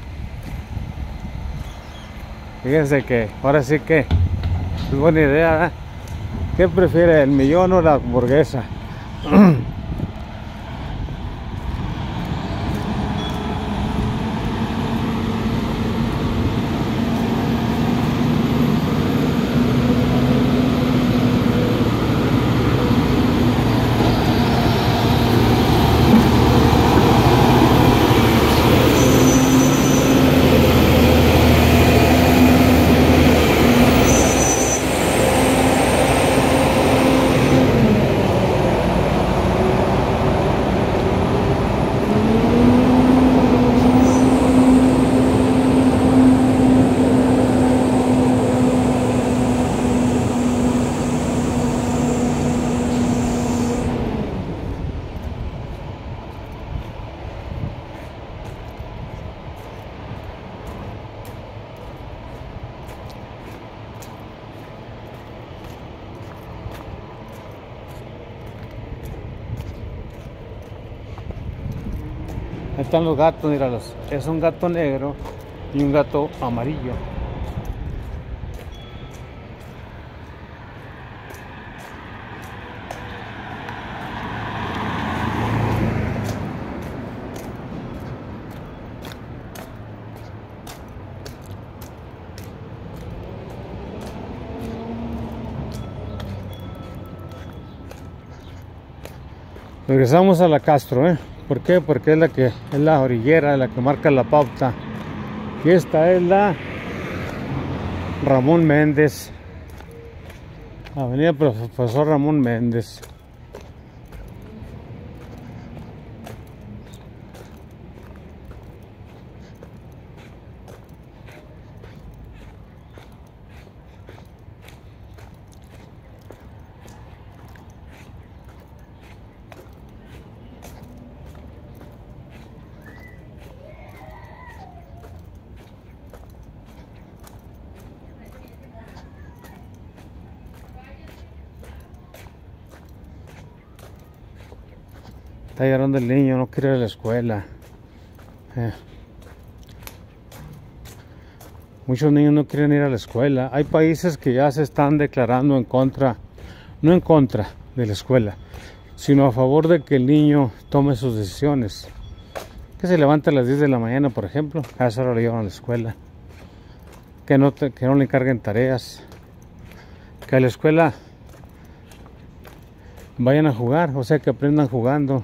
Fíjense que, ahora sí que, es buena idea, ¿verdad? ¿Qué prefiere, el millón o la hamburguesa? Ahí están los gatos, míralos. Es un gato negro y un gato amarillo. Regresamos a la Castro, ¿eh? ¿Por qué? Porque es la que es la orillera, la que marca la pauta. Y esta es la Ramón Méndez, Avenida Profesor Ramón Méndez. Está llorando el niño, no quiere ir a la escuela. Eh. Muchos niños no quieren ir a la escuela. Hay países que ya se están declarando en contra, no en contra de la escuela, sino a favor de que el niño tome sus decisiones. Que se levante a las diez de la mañana, por ejemplo, a esa hora lo llevan a la escuela. Que no, te, que no le encarguen tareas. Que a la escuela vayan a jugar, o sea que aprendan jugando.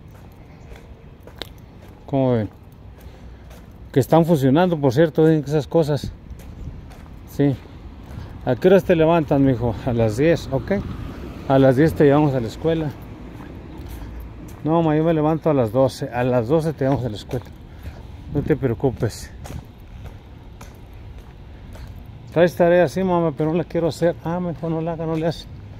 Como ven, que están funcionando, por cierto, dicen esas cosas. Sí. ¿A qué horas te levantan, mijo? A las diez, ok. A las diez te llevamos a la escuela. No, ma, yo me levanto a las doce. A las doce te llevamos a la escuela. No te preocupes. Traes tarea, sí, mamá, pero no la quiero hacer. Ah, mejor no la haga, no le hace.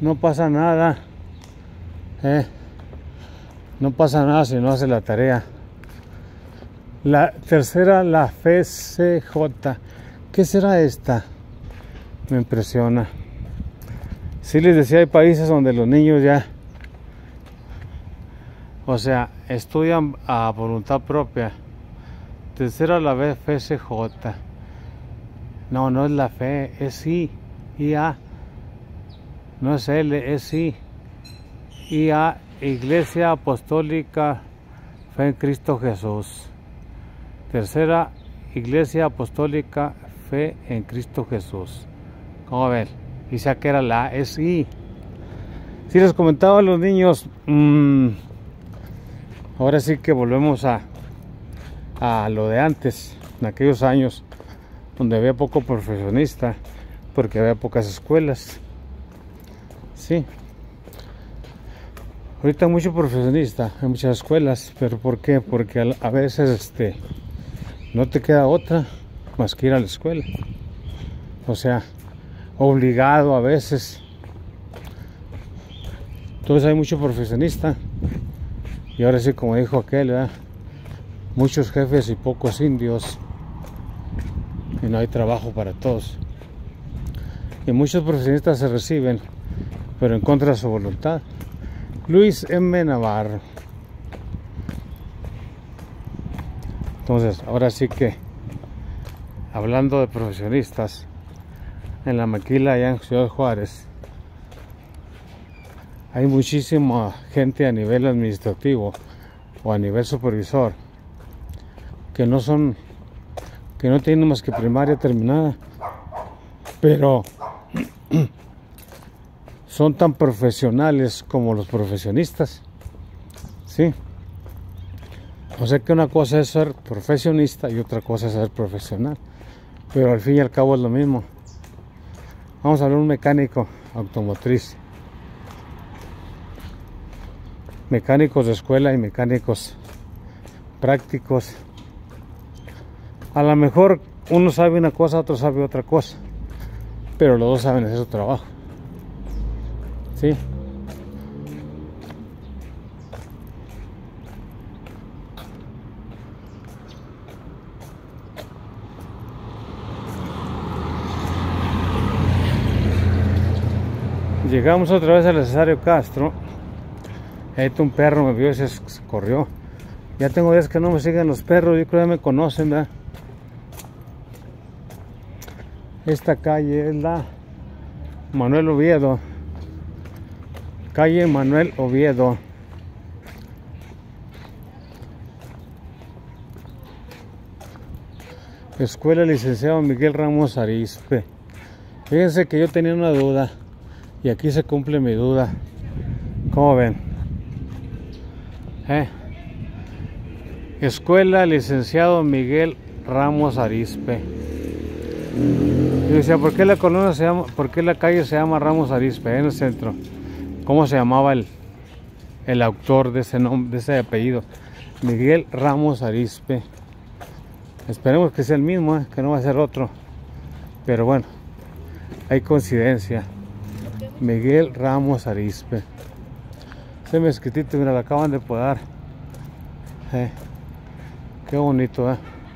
no pasa nada, eh. No pasa nada si no hace la tarea. La tercera, la F C J. ¿Qué será esta? Me impresiona. Sí, les decía, hay países donde los niños ya, o sea, estudian a voluntad propia. Tercera, la F C J. No, no es la fe, es I. I A. No es L, es I. I A, Iglesia Apostólica Fe en Cristo Jesús. Tercera, Iglesia Apostólica Fe en Cristo Jesús. ¿Cómo ven? Dice que era la, es I. Si les comentaba a los niños, mmm, ahora sí que volvemos a, a lo de antes, en aquellos años, donde había poco profesionista, porque había pocas escuelas. Sí. Ahorita hay mucho profesionista, hay muchas escuelas, pero ¿por qué? Porque a veces este, no te queda otra más que ir a la escuela. O sea, obligado a veces. Entonces hay mucho profesionista. Y ahora sí, como dijo aquel, ¿verdad? Muchos jefes y pocos indios. Y no hay trabajo para todos. Y muchos profesionistas se reciben, pero en contra de su voluntad. Luis M. Navarro. Entonces, ahora sí que, hablando de profesionistas, en la maquila allá en Ciudad Juárez, hay muchísima gente a nivel administrativo o a nivel supervisor que no son, que no tienen más que primaria terminada, pero son tan profesionales como los profesionistas, ¿sí? O sea que una cosa es ser profesionista y otra cosa es ser profesional, pero al fin y al cabo es lo mismo. Vamos a ver un mecánico automotriz, mecánicos de escuela y mecánicos prácticos. A lo mejor uno sabe una cosa, otro sabe otra cosa, pero los dos saben hacer su trabajo. Sí. Llegamos otra vez al Cesario Castro. Ahí un perro me vio y se corrió. Ya tengo días que no me siguen los perros, yo creo que me conocen, ¿verdad? Esta calle es la Manuel Oviedo. Calle Manuel Oviedo. Escuela Licenciado Miguel Ramos Arizpe. Fíjense que yo tenía una duda y aquí se cumple mi duda. ¿Cómo ven? ¿Eh? Escuela Licenciado Miguel Ramos Arizpe. Yo decía, ¿por qué la colonia se llama, por qué la calle se llama Ramos Arizpe en el centro? ¿Cómo se llamaba el, el autor de ese nombre, de ese apellido? Miguel Ramos Arizpe. Esperemos que sea el mismo, ¿eh? Que no va a ser otro. Pero bueno, hay coincidencia. Miguel Ramos Arizpe. Ese mezquitito, mira, lo acaban de podar. Eh, qué bonito, ¿eh?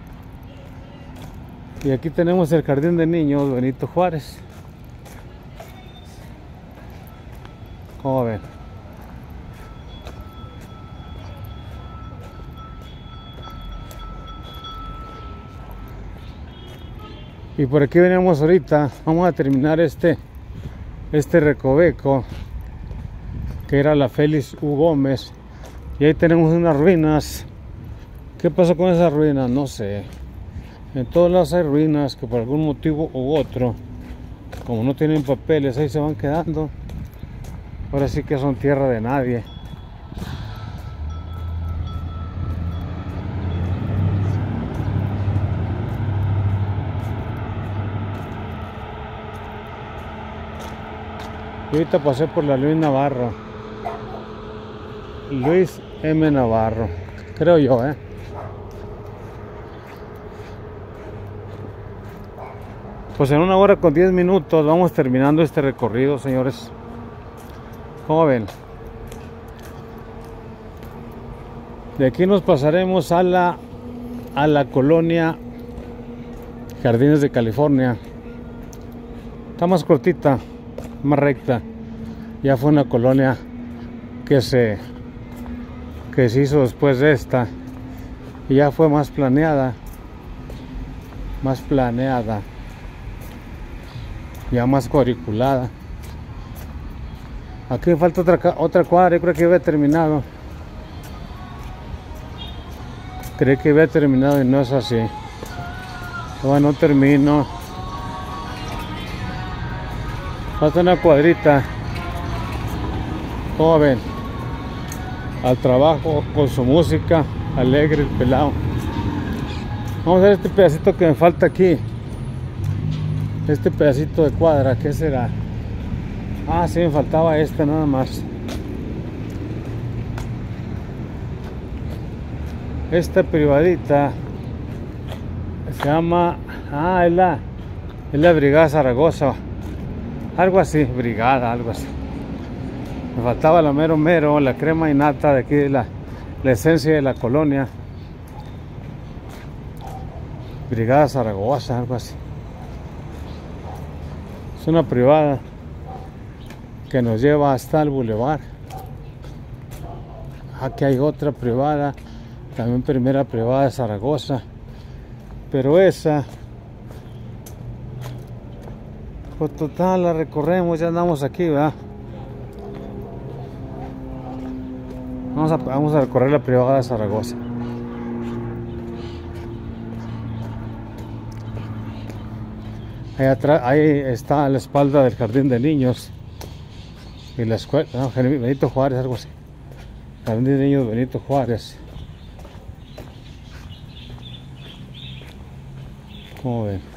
Y aquí tenemos el Jardín de Niños Benito Juárez. ¿Cómo ven? Y por aquí venimos ahorita. Vamos a terminar este este recoveco que era la Félix U. Gómez. Y ahí tenemos unas ruinas. ¿Qué pasó con esas ruinas? No sé. En todos lados hay ruinas que por algún motivo u otro, como no tienen papeles, ahí se van quedando. Ahora sí que son tierra de nadie. Y ahorita pasé por la Luis Navarro. Luis M. Navarro. Creo yo, ¿eh? Pues en una hora con diez minutos vamos terminando este recorrido, señores. Joven. De aquí nos pasaremos a la a la colonia Jardines de California. Está más cortita, más recta. Ya fue una colonia que se que se hizo después de esta y ya fue más planeada, más planeada, ya más cuadriculada. Aquí me falta otra otra cuadra, yo creo que había terminado. Creí que había terminado y no es así. Bueno, no termino. Falta una cuadrita. Joven. Al trabajo con su música. Alegre el pelado. Vamos a ver este pedacito que me falta aquí. Este pedacito de cuadra, ¿qué será? Ah, sí, me faltaba este nada más. Esta privadita se llama, ah, es la, es la Brigada Zaragoza, algo así, brigada, algo así. Me faltaba la mero mero, la crema y nata de aquí, la, la esencia de la colonia. Brigada Zaragoza, algo así. Es una privada que nos lleva hasta el bulevar. Aquí hay otra privada, también primera privada de Zaragoza, pero esa, pues total, la recorremos, ya andamos aquí, ¿verdad? Vamos a, vamos a recorrer la privada de Zaragoza. Ahí atrás, ahí está a la espalda del jardín de niños y la escuela, no, Benito Juárez, algo así. Jardín de niños Benito Juárez. ¿Cómo ven?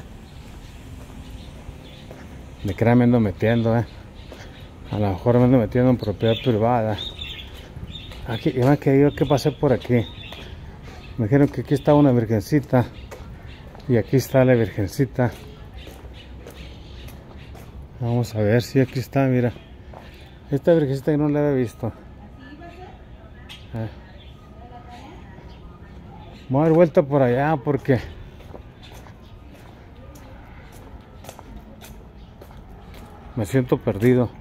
De que me ando metiendo, eh. A lo mejor me ando metiendo en propiedad privada. Aquí, ya que yo que pasé por aquí. Me dijeron que aquí estaba una virgencita. Y aquí está la virgencita. Vamos a ver si aquí está, mira. Esta virgencita que no la había visto. Eh. Voy a dar vuelta por allá porque me siento perdido.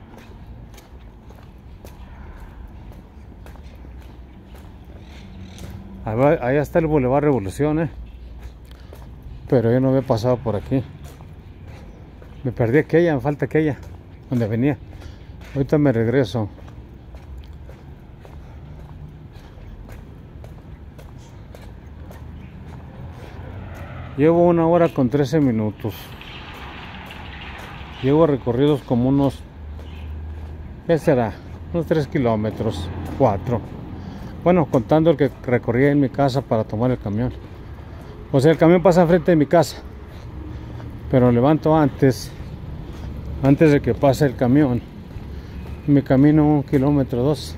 Ahí está el Boulevard Revolución, eh. Pero yo no había pasado por aquí. Me perdí aquella, me falta aquella, donde venía. Ahorita me regreso. Llevo una hora con trece minutos. Llevo recorridos como unos, ¿qué será? Unos tres kilómetros, cuatro. Bueno, contando el que recorrí en mi casa para tomar el camión. O sea, el camión pasa enfrente de mi casa. Pero levanto antes, antes de que pase el camión. Y me camino un kilómetro, dos.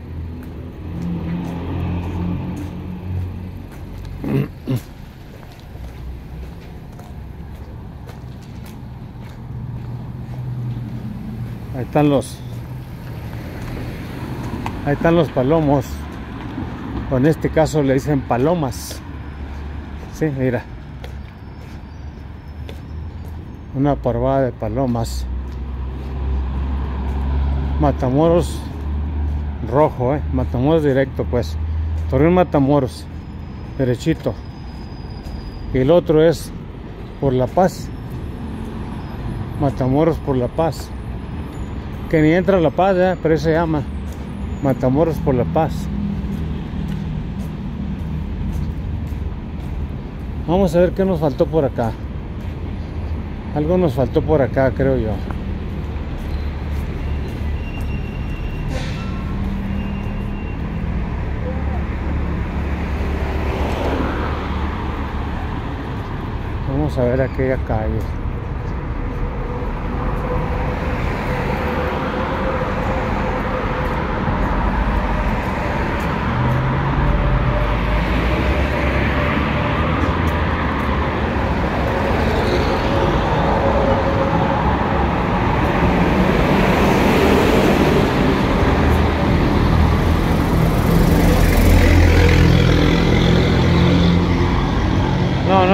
Ahí están los ahí están los palomos, o en este caso le dicen palomas. Sí, mira, una parvada de palomas. Matamoros rojo, eh Matamoros directo, pues Torreón Matamoros derechito, y el otro es por La Paz, Matamoros por La Paz, que ni entra a La Paz, ¿eh? Pero se llama Matamoros por La Paz. Vamos a ver qué nos faltó por acá. Algo nos faltó por acá, creo yo. Vamos a ver aquella calle.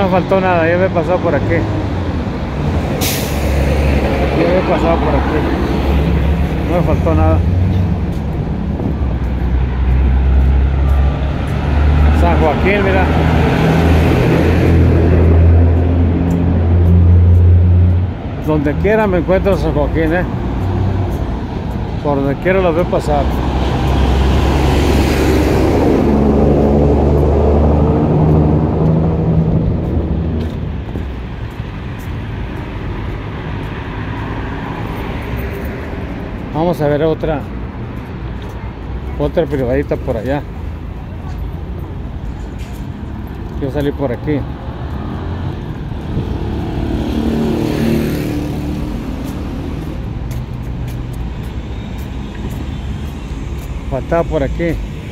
me faltó nada, ya me he pasado por aquí. Ya me he pasado por aquí. No me faltó nada. San Joaquín, mira. Donde quiera me encuentro en San Joaquín, eh. Por donde quiera los veo pasar. Vamos a ver otra otra privadita por allá. Yo salí por aquí. Faltaba por aquí.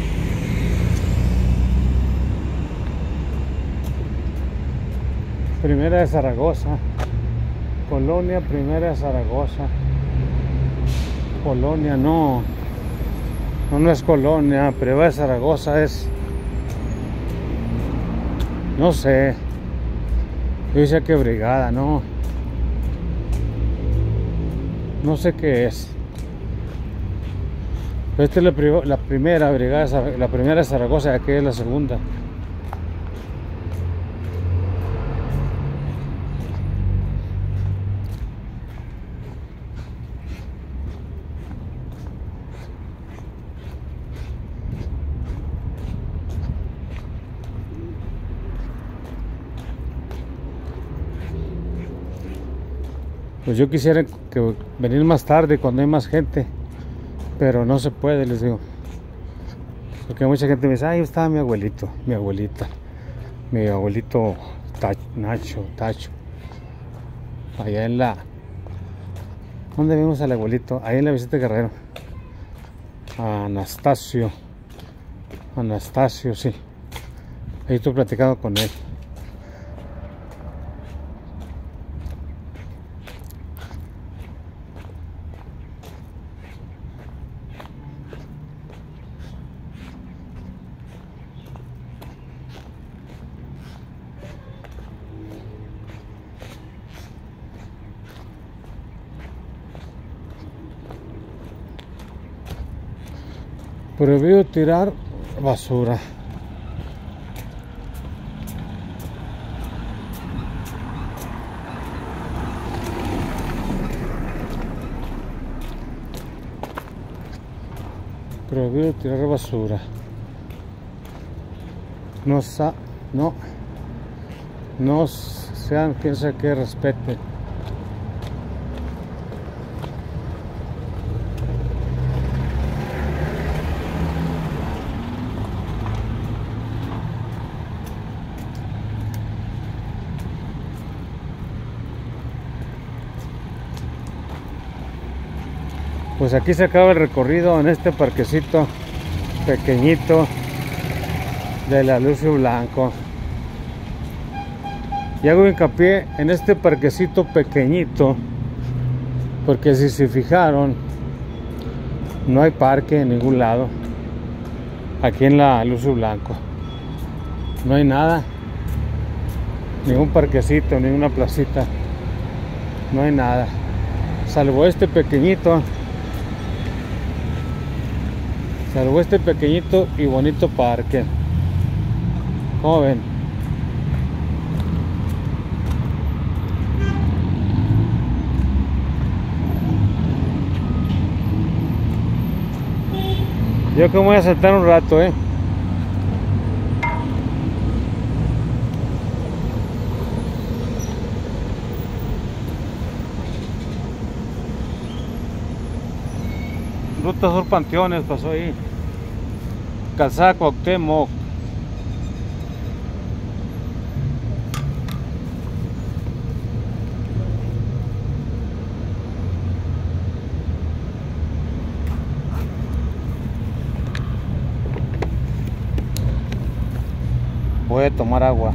Primera de Zaragoza. Colonia Primera de Zaragoza. Colonia, no. No, no es Colonia. Primera de Zaragoza es... No sé. Yo decía que brigada, no. No sé qué es. Esta es la, la primera brigada, la primera de Zaragoza, aquí es la segunda. Pues yo quisiera que venir más tarde cuando hay más gente, pero no se puede, les digo, porque mucha gente me dice, ay, estaba mi abuelito, mi abuelita, mi abuelito Tacho, Nacho, Tacho, allá en la, ¿dónde vimos al abuelito? Ahí en la Vicente Guerrero, Anastasio, Anastasio, sí, ahí estoy platicando con él. Prohibido tirar basura. Prohibido tirar basura. No sa no no sean quien sea que respete. Pues aquí se acaba el recorrido en este parquecito pequeñito de la Lucio Blanco. Y hago hincapié en este parquecito pequeñito porque si se fijaron, no hay parque en ningún lado aquí en la Lucio Blanco. No hay nada, ningún parquecito, ninguna placita, no hay nada, salvo este pequeñito. Salvo este pequeñito y bonito parque. ¿Cómo ven? Yo que me voy a sentar un rato, eh. Ruta Sur Panteones pasó ahí. Calzada Cuauhtémoc. Voy a tomar agua.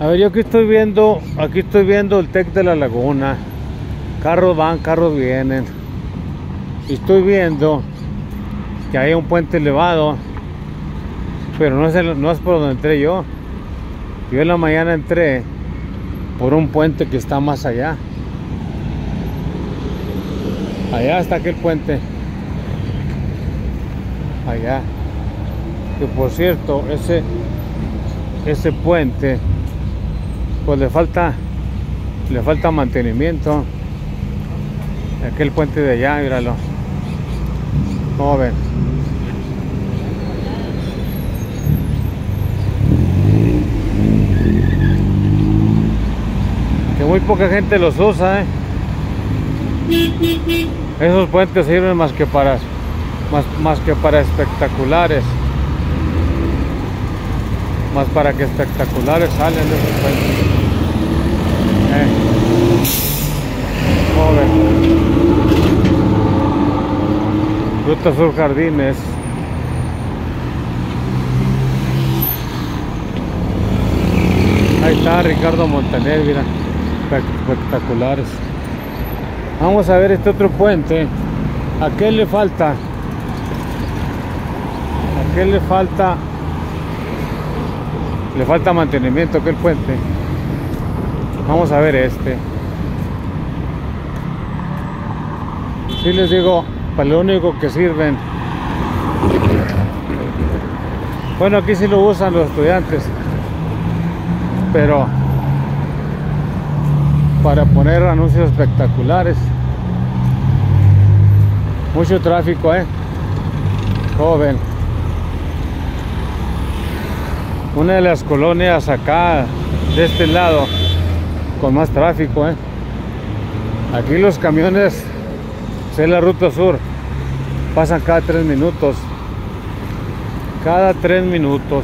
ver, yo aquí estoy viendo, aquí estoy viendo el TEC de la Laguna. Carros van, carros vienen. Y estoy viendo que hay un puente elevado, pero no es, el, no es por donde entré yo. Yo en la mañana entré por un puente que está más allá. Allá está aquel puente. Allá. Que por cierto, ese ese puente pues le falta le falta mantenimiento. Aquel puente de allá, míralo. ¿Cómo ven? Que muy poca gente los usa, ¿eh? Esos puentes sirven más que para más, más que para espectaculares. Más para que espectaculares salen de esos puentes. Eh. ¿Cómo ven? Ruta Sur Jardines. Ahí está Ricardo Montaner, mira, espectaculares. Vamos a ver este otro puente. ¿A qué le falta? ¿A qué le falta? Le falta mantenimiento a aquel puente. Vamos a ver este. Sí les digo, para lo único que sirven. Bueno, aquí sí lo usan los estudiantes, pero para poner anuncios espectaculares. Mucho tráfico, eh. Joven. Una de las colonias acá de este lado con más tráfico, eh. Aquí los camiones de la Ruta Sur pasan cada tres minutos. Cada tres minutos.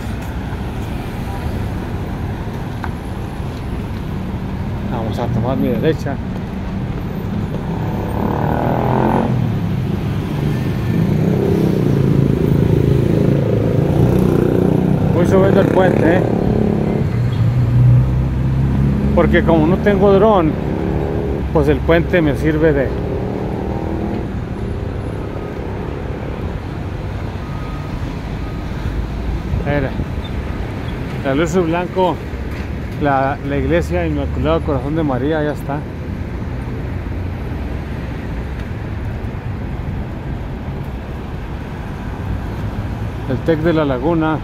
Vamos a tomar mi derecha. Voy subiendo el puente, ¿eh? Porque como no tengo dron, pues el puente me sirve de Mira, la Luz Blanco, la, la iglesia Inmaculado Corazón de María, ya está. El TEC de la Laguna.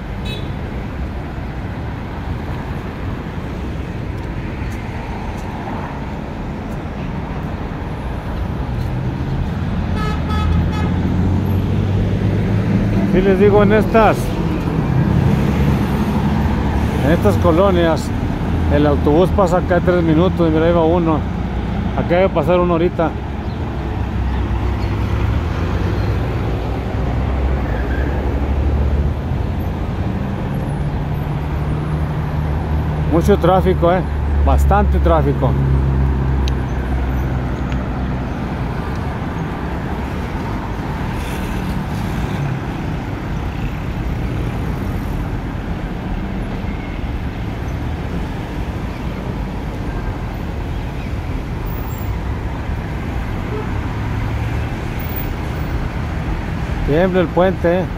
Si les digo, en estas en estas colonias el autobús pasa acá tres minutos y mira, ahí va uno. Acá debe pasar una horita. Mucho tráfico, eh, bastante tráfico. Tiembla el puente, eh.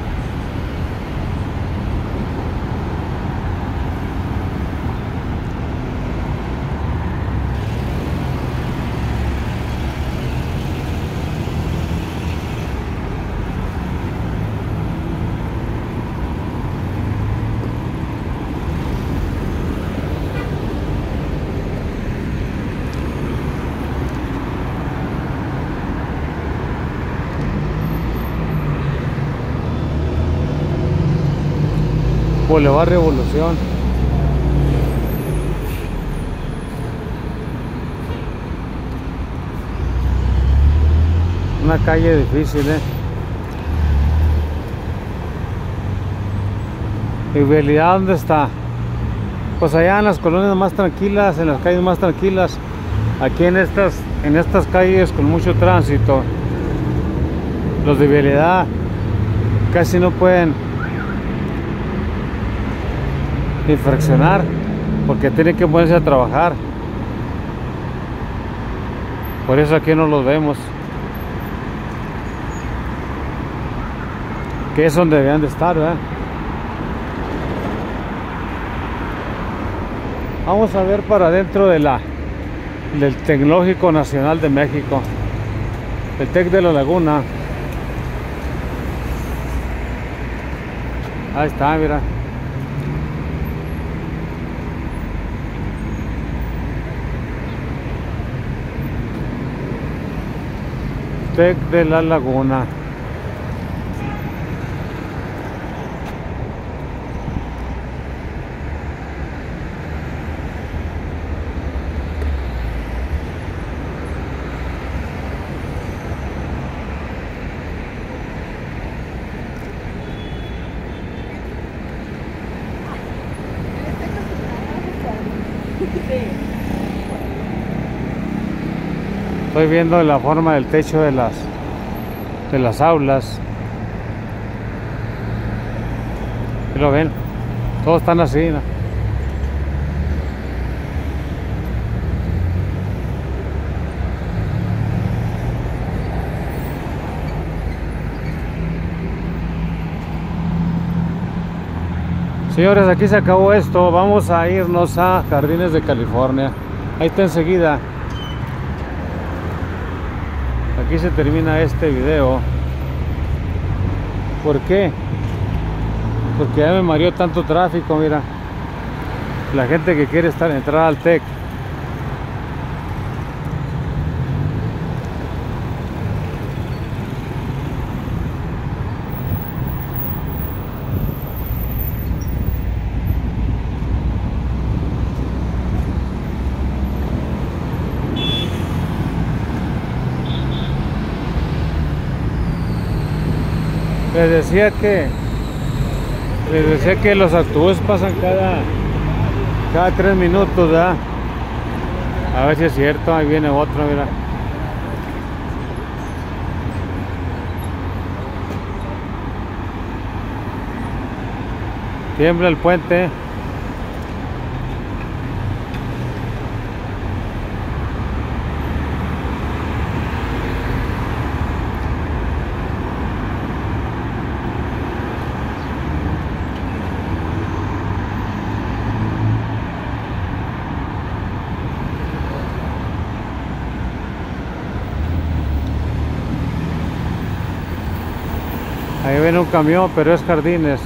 Boulevard Revolución. Una calle difícil, eh. ¿Y vialidad dónde está? Pues allá en las colonias más tranquilas, en las calles más tranquilas. Aquí en estas, en estas calles con mucho tránsito, los de vialidad casi no pueden infraccionar. porque tienen que ponerse a trabajar. Por eso aquí no los vemos, que es donde debían de estar, ¿verdad? Vamos a ver para adentro de la del Tecnológico Nacional de México, el Tec de la Laguna. Ahí está, mira. Tec de la Laguna. Estoy viendo la forma del techo de las de las aulas. ¿Sí lo ven? Todos están así, ¿no? Señores, aquí se acabó esto. Vamos a irnos a Jardines de California. Ahí está enseguida. Aquí se termina este video. ¿Por qué? Porque ya me mareó tanto tráfico, mira. La gente que quiere estar entrar al Tec. Les decía que les decía que los autobuses pasan cada cada tres minutos, ¿verdad? A ver si es cierto. Ahí viene otro, mira. Tiembla el puente. Ahí viene un camión, pero es Jardines.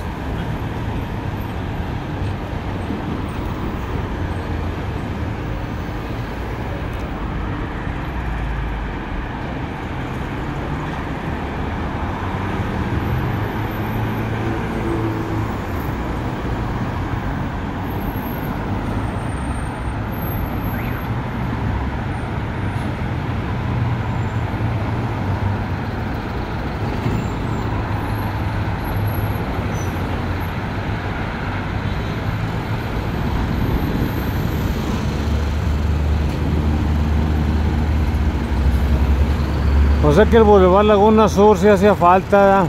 O sea que el Boulevard Laguna Sur sí hacía falta.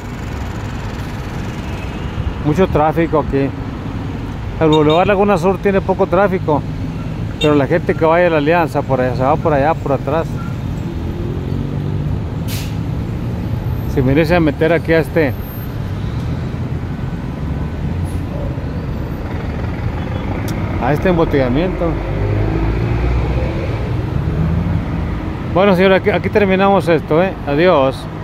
Mucho tráfico aquí. El Boulevard Laguna Sur tiene poco tráfico, pero la gente que vaya a la Alianza por allá, se va por allá, por atrás. Si me irse a meter aquí a este a este embotellamiento. Bueno, señora, aquí, aquí terminamos esto, ¿eh? Adiós.